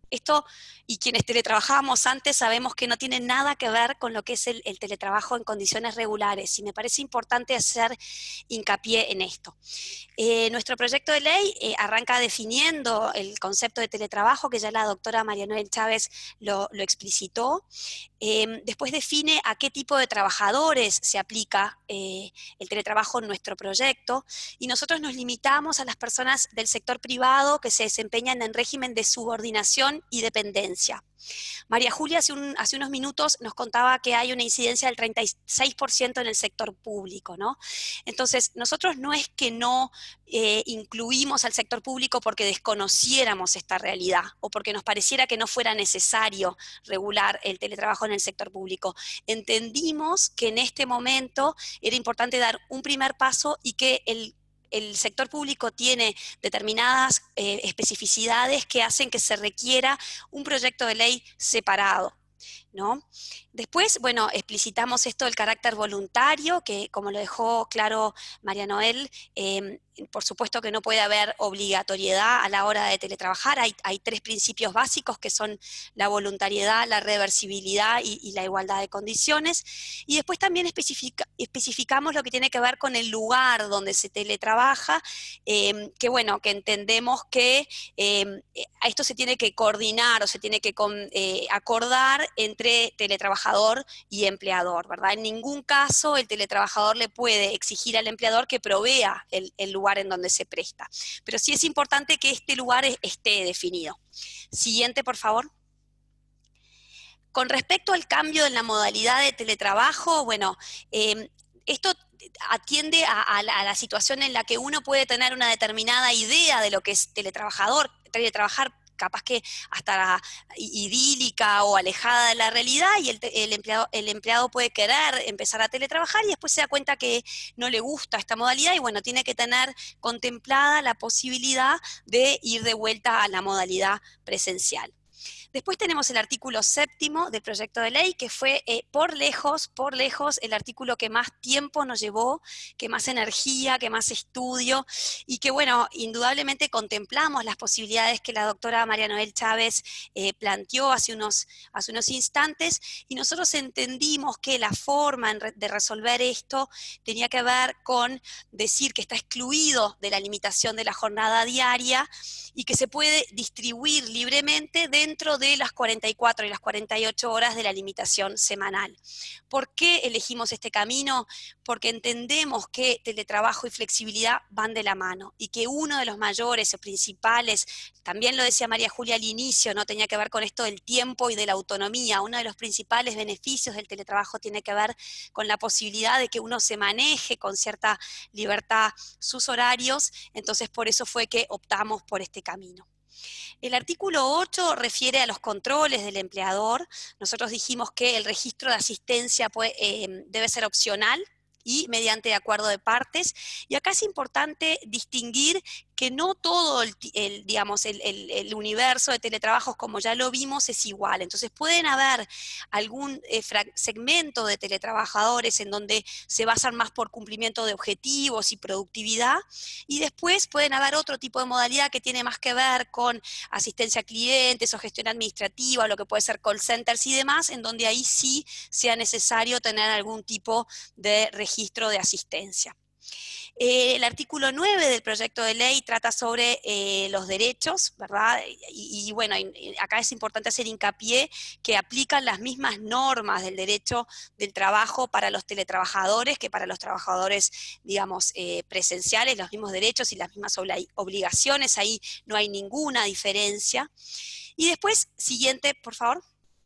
Esto, y quienes teletrabajábamos antes, sabemos que no tiene nada que ver con lo que es el, el teletrabajo en condiciones regulares, y me parece importante hacer hincapié en esto. Eh, nuestro proyecto de ley eh, arranca definiendo el concepto de teletrabajo, que ya la doctora María Noel Chávez lo, lo explicitó. Eh, después define a qué tipo de trabajadores se aplica eh, el teletrabajo en nuestro proyecto, y nosotros nos limitamos a las personas del sector privado que se desempeñan en régimen de subordinación y dependencia. María Julia hace, un, hace unos minutos nos contaba que hay una incidencia del treinta y seis por ciento en el sector público, ¿no? Entonces, nosotros no es que no eh, incluimos al sector público porque desconociéramos esta realidad o porque nos pareciera que no fuera necesario regular el teletrabajo en el sector público. Entendimos que en este momento era importante dar un primer paso y que el el sector público tiene determinadas eh, especificidades que hacen que se requiera un proyecto de ley separado, ¿no? Después, bueno, explicitamos esto del carácter voluntario, que como lo dejó claro María Noel, eh, por supuesto que no puede haber obligatoriedad a la hora de teletrabajar. Hay, hay tres principios básicos que son la voluntariedad, la reversibilidad y, y la igualdad de condiciones. Y después también especifica, especificamos lo que tiene que ver con el lugar donde se teletrabaja, eh, que bueno, que entendemos que eh, a esto se tiene que coordinar o se tiene que eh, acordar entre teletrabajador y empleador, ¿verdad? En ningún caso el teletrabajador le puede exigir al empleador que provea el, el lugar en donde se presta. Pero sí es importante que este lugar esté definido. Siguiente, por favor. Con respecto al cambio en la modalidad de teletrabajo, bueno, eh, esto atiende a, a, la, a la situación en la que uno puede tener una determinada idea de lo que es teletrabajador, teletrabajar capaz que hasta idílica o alejada de la realidad, y el, el, empleado, el empleado puede querer empezar a teletrabajar y después se da cuenta que no le gusta esta modalidad y bueno, tiene que tener contemplada la posibilidad de ir de vuelta a la modalidad presencial. Después tenemos el artículo séptimo del proyecto de ley, que fue eh, por lejos, por lejos, el artículo que más tiempo nos llevó, que más energía, que más estudio, y que, bueno, indudablemente contemplamos las posibilidades que la doctora María Noel Chávez eh, planteó hace unos, hace unos instantes, y nosotros entendimos que la forma de resolver esto tenía que ver con decir que está excluido de la limitación de la jornada diaria y que se puede distribuir libremente dentro de las cuarenta y cuatro y las cuarenta y ocho horas de la limitación semanal. ¿Por qué elegimos este camino? Porque entendemos que teletrabajo y flexibilidad van de la mano y que uno de los mayores o principales, también lo decía María Julia al inicio, ¿no? Tenía que ver con esto del tiempo y de la autonomía. Uno de los principales beneficios del teletrabajo tiene que ver con la posibilidad de que uno se maneje con cierta libertad sus horarios, entonces por eso fue que optamos por este camino. El artículo ocho refiere a los controles del empleador. Nosotros dijimos que el registro de asistencia puede, eh, debe ser opcional y mediante acuerdo de partes. Y acá es importante distinguir que no todo el, el digamos, el, el, el universo de teletrabajos, como ya lo vimos, es igual. Entonces pueden haber algún eh, segmento de teletrabajadores en donde se basan más por cumplimiento de objetivos y productividad, y después pueden haber otro tipo de modalidad que tiene más que ver con asistencia a clientes o gestión administrativa, lo que puede ser call centers y demás, en donde ahí sí sea necesario tener algún tipo de registro de asistencia. Eh, el artículo nueve del proyecto de ley trata sobre eh, los derechos, ¿verdad? Y, y bueno, y acá es importante hacer hincapié que aplican las mismas normas del derecho del trabajo para los teletrabajadores que para los trabajadores, digamos, eh, presenciales, los mismos derechos y las mismas obligaciones, ahí no hay ninguna diferencia. Y después, siguiente, por favor.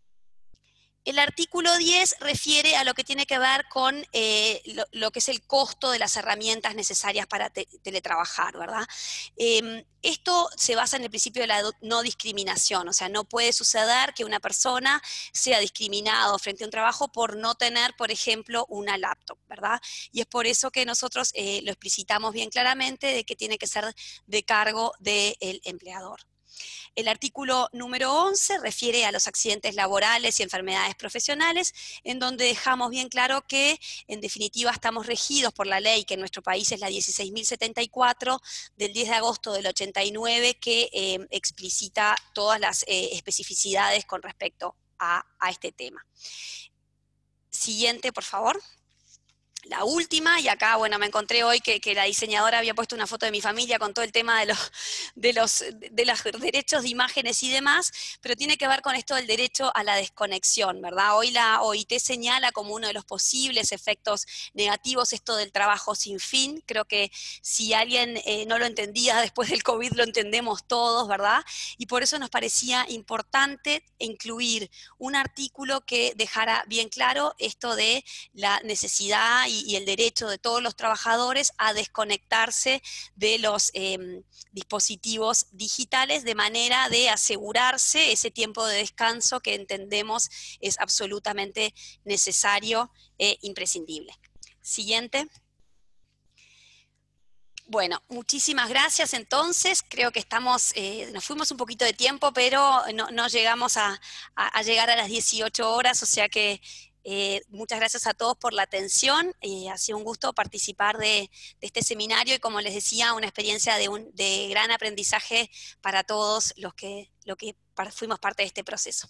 El artículo diez refiere a lo que tiene que ver con eh, lo, lo que es el costo de las herramientas necesarias para te, teletrabajar, ¿verdad? Eh, esto se basa en el principio de la no discriminación, o sea, no puede suceder que una persona sea discriminada frente a un trabajo por no tener, por ejemplo, una laptop, ¿verdad? Y es por eso que nosotros eh, lo explicitamos bien claramente de que tiene que ser de cargo del empleador. El artículo número once refiere a los accidentes laborales y enfermedades profesionales, en donde dejamos bien claro que, en definitiva, estamos regidos por la ley, que en nuestro país es la dieciséis mil setenta y cuatro, del diez de agosto del ochenta y nueve, que eh, explicita todas las eh, especificidades con respecto a, a este tema. Siguiente, por favor. La última, y acá, bueno, me encontré hoy que, que la diseñadora había puesto una foto de mi familia con todo el tema de los, de, los, de los derechos de imágenes y demás, pero tiene que ver con esto del derecho a la desconexión, ¿verdad? Hoy la O I T señala como uno de los posibles efectos negativos esto del trabajo sin fin. Creo que si alguien eh, no lo entendía después del COVID, lo entendemos todos, ¿verdad? Y por eso nos parecía importante incluir un artículo que dejara bien claro esto de la necesidad y, y el derecho de todos los trabajadores a desconectarse de los eh, dispositivos digitales, de manera de asegurarse ese tiempo de descanso que entendemos es absolutamente necesario e imprescindible. Siguiente. Bueno, muchísimas gracias entonces. Creo que estamos, eh, nos fuimos un poquito de tiempo, pero no, no llegamos a, a, a llegar a las dieciocho horas, o sea que Eh, muchas gracias a todos por la atención. Eh, ha sido un gusto participar de, de este seminario y, como les decía, una experiencia de, un, de gran aprendizaje para todos los que, los que fuimos parte de este proceso.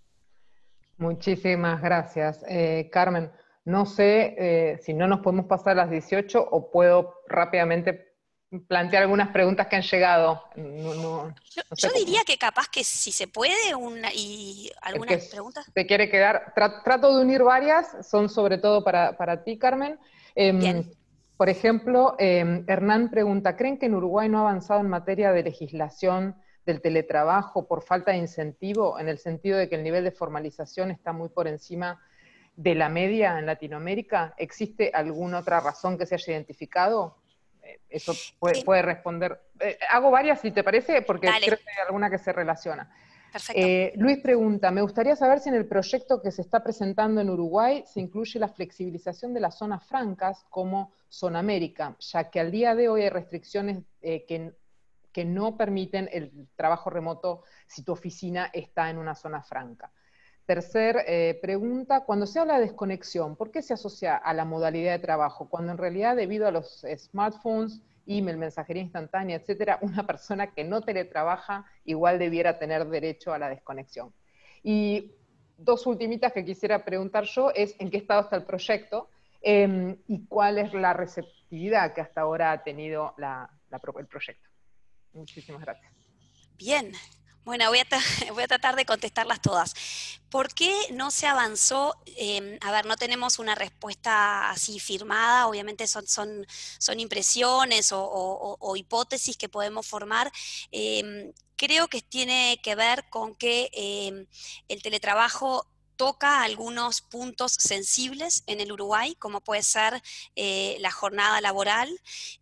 Muchísimas gracias. Eh, Carmen, no sé eh, si no nos podemos pasar a las dieciocho o puedo rápidamente plantear algunas preguntas que han llegado. No, no, yo no sé yo cómo. diría que capaz que si se puede, una, y algunas preguntas. ¿Te quiere quedar? Tra trato de unir varias, son sobre todo para, para ti, Carmen. Eh, Bien. Por ejemplo, eh, Hernán pregunta, ¿creen que en Uruguay no ha avanzado en materia de legislación del teletrabajo por falta de incentivo, en el sentido de que el nivel de formalización está muy por encima de la media en Latinoamérica? ¿Existe alguna otra razón que se haya identificado? Eso puede, puede responder. Eh, hago varias, si te parece, porque Dale. creo que hay alguna que se relaciona. Perfecto. Eh, Luis pregunta, me gustaría saber si en el proyecto que se está presentando en Uruguay se incluye la flexibilización de las zonas francas como Zona América, ya que al día de hoy hay restricciones eh, que, que no permiten el trabajo remoto si tu oficina está en una zona franca. Tercer eh, pregunta, cuando se habla de desconexión, ¿por qué se asocia a la modalidad de trabajo? Cuando en realidad, debido a los smartphones, email, mensajería instantánea, etcétera, una persona que no teletrabaja igual debiera tener derecho a la desconexión. Y dos ultimitas que quisiera preguntar yo es en qué estado está el proyecto eh, y cuál es la receptividad que hasta ahora ha tenido la, la, el proyecto. Muchísimas gracias. Bien. Bueno, voy a, voy a tratar de contestarlas todas. ¿Por qué no se avanzó? Eh, a ver, no tenemos una respuesta así firmada, obviamente son, son, son impresiones o, o, o hipótesis que podemos formar. Eh, creo que tiene que ver con que eh, el teletrabajo toca algunos puntos sensibles en el Uruguay, como puede ser eh, la jornada laboral,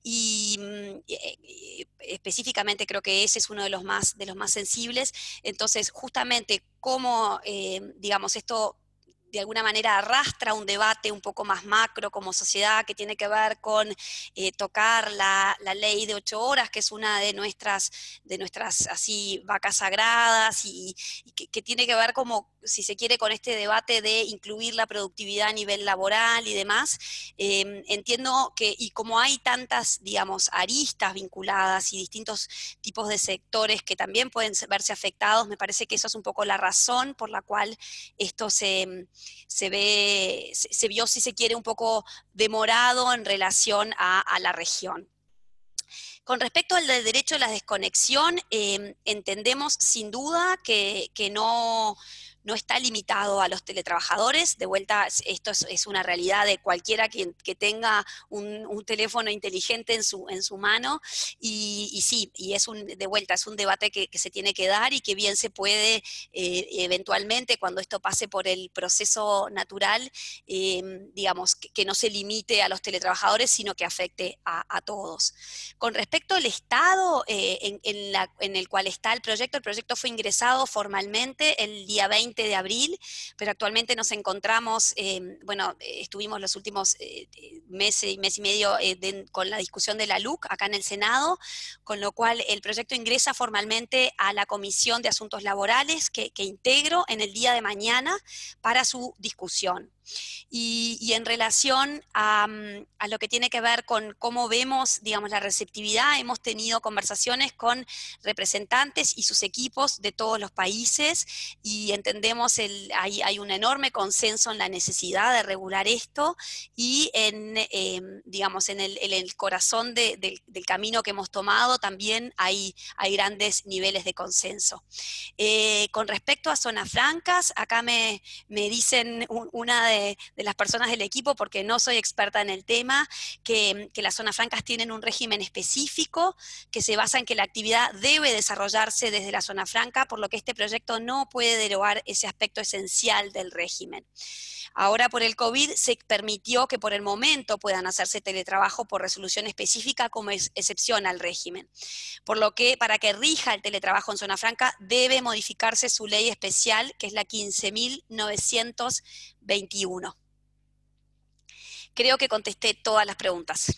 y eh, específicamente creo que ese es uno de los más, de los más sensibles. Entonces, justamente cómo, eh, digamos, esto de alguna manera arrastra un debate un poco más macro como sociedad, que tiene que ver con eh, tocar la, la ley de ocho horas, que es una de nuestras, de nuestras así vacas sagradas, y, y que, que tiene que ver como, si se quiere, con este debate de incluir la productividad a nivel laboral y demás. Eh, entiendo que, y como hay tantas, digamos, aristas vinculadas y distintos tipos de sectores que también pueden verse afectados, me parece que eso es un poco la razón por la cual esto se, se ve, se, se vio, si se quiere, un poco demorado en relación a, a la región. Con respecto al del derecho a la desconexión, eh, entendemos sin duda que, que no, no está limitado a los teletrabajadores. De vuelta, esto es, es una realidad de cualquiera que, que tenga un, un teléfono inteligente en su, en su mano, y, y sí, y es un, de vuelta, es un debate que, que se tiene que dar y que bien se puede eh, eventualmente, cuando esto pase por el proceso natural, eh, digamos, que, que no se limite a los teletrabajadores, sino que afecte a, a todos. Con respecto al estado eh, en, en, la, en el cual está el proyecto, el proyecto fue ingresado formalmente el día veinte veinte de abril, pero actualmente nos encontramos, eh, bueno, estuvimos los últimos eh, meses, mes y medio eh, de, con la discusión de la L U C acá en el Senado, con lo cual el proyecto ingresa formalmente a la Comisión de Asuntos Laborales que, que integro en el día de mañana para su discusión. Y, y en relación a, a lo que tiene que ver con cómo vemos, digamos, la receptividad, hemos tenido conversaciones con representantes y sus equipos de todos los países y entendemos, el, hay, hay un enorme consenso en la necesidad de regular esto y en, eh, digamos, en el, en el corazón de, de, del camino que hemos tomado también hay, hay grandes niveles de consenso. Eh, con respecto a zonas francas, acá me, me dicen un, una de De, de las personas del equipo, porque no soy experta en el tema, que, que las zonas francas tienen un régimen específico que se basa en que la actividad debe desarrollarse desde la zona franca, por lo que este proyecto no puede derogar ese aspecto esencial del régimen. Ahora por el COVID se permitió que por el momento puedan hacerse teletrabajo por resolución específica como es excepción al régimen. Por lo que para que rija el teletrabajo en zona franca debe modificarse su ley especial, que es la quince mil novecientos veintiuno. Creo que contesté todas las preguntas.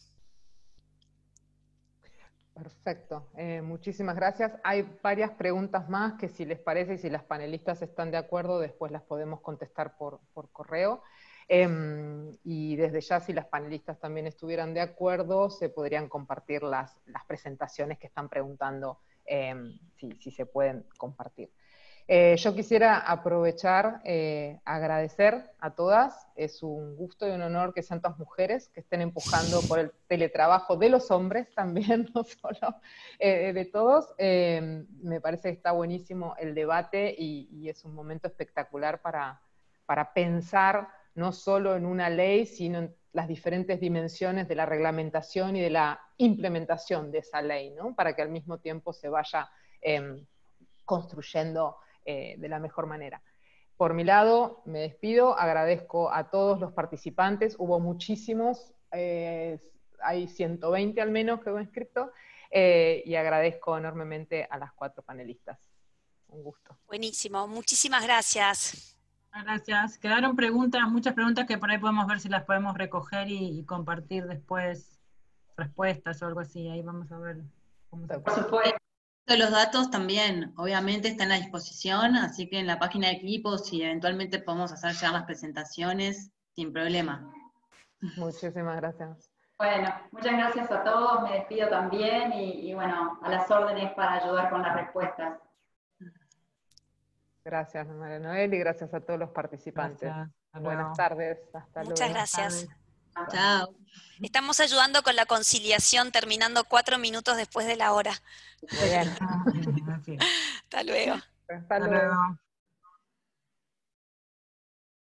Perfecto, eh, muchísimas gracias. Hay varias preguntas más que si les parece y si las panelistas están de acuerdo, después las podemos contestar por, por correo. Eh, y desde ya, si las panelistas también estuvieran de acuerdo, se podrían compartir las, las presentaciones que están preguntando, eh, si, si se pueden compartir. Eh, yo quisiera aprovechar, eh, agradecer a todas, es un gusto y un honor que sean todas mujeres que estén empujando por el teletrabajo de los hombres también, no solo eh, de todos. Eh, me parece que está buenísimo el debate y, y es un momento espectacular para, para pensar no solo en una ley, sino en las diferentes dimensiones de la reglamentación y de la implementación de esa ley, ¿no? Para que al mismo tiempo se vaya eh, construyendo Eh, de la mejor manera. Por mi lado, me despido, agradezco a todos los participantes, hubo muchísimos, eh, hay ciento veinte al menos que hubo inscrito, eh, y agradezco enormemente a las cuatro panelistas. Un gusto. Buenísimo, muchísimas gracias. Gracias. Quedaron preguntas, muchas preguntas que por ahí podemos ver si las podemos recoger y, y compartir después respuestas o algo así, ahí vamos a ver cómo se puede. Los datos también, obviamente, están a disposición, así que en la página de equipo, si eventualmente podemos hacer llegar las presentaciones, sin problema. Muchísimas gracias. Bueno, muchas gracias a todos, me despido también, y, y bueno, a las órdenes para ayudar con las respuestas. Gracias, María Noel, y gracias a todos los participantes. Gracias. Buenas tardes, hasta luego. Muchas gracias. Chao. Estamos ayudando con la conciliación, terminando cuatro minutos después de la hora. Bien. Así es. Hasta luego. Hasta Hasta luego. luego.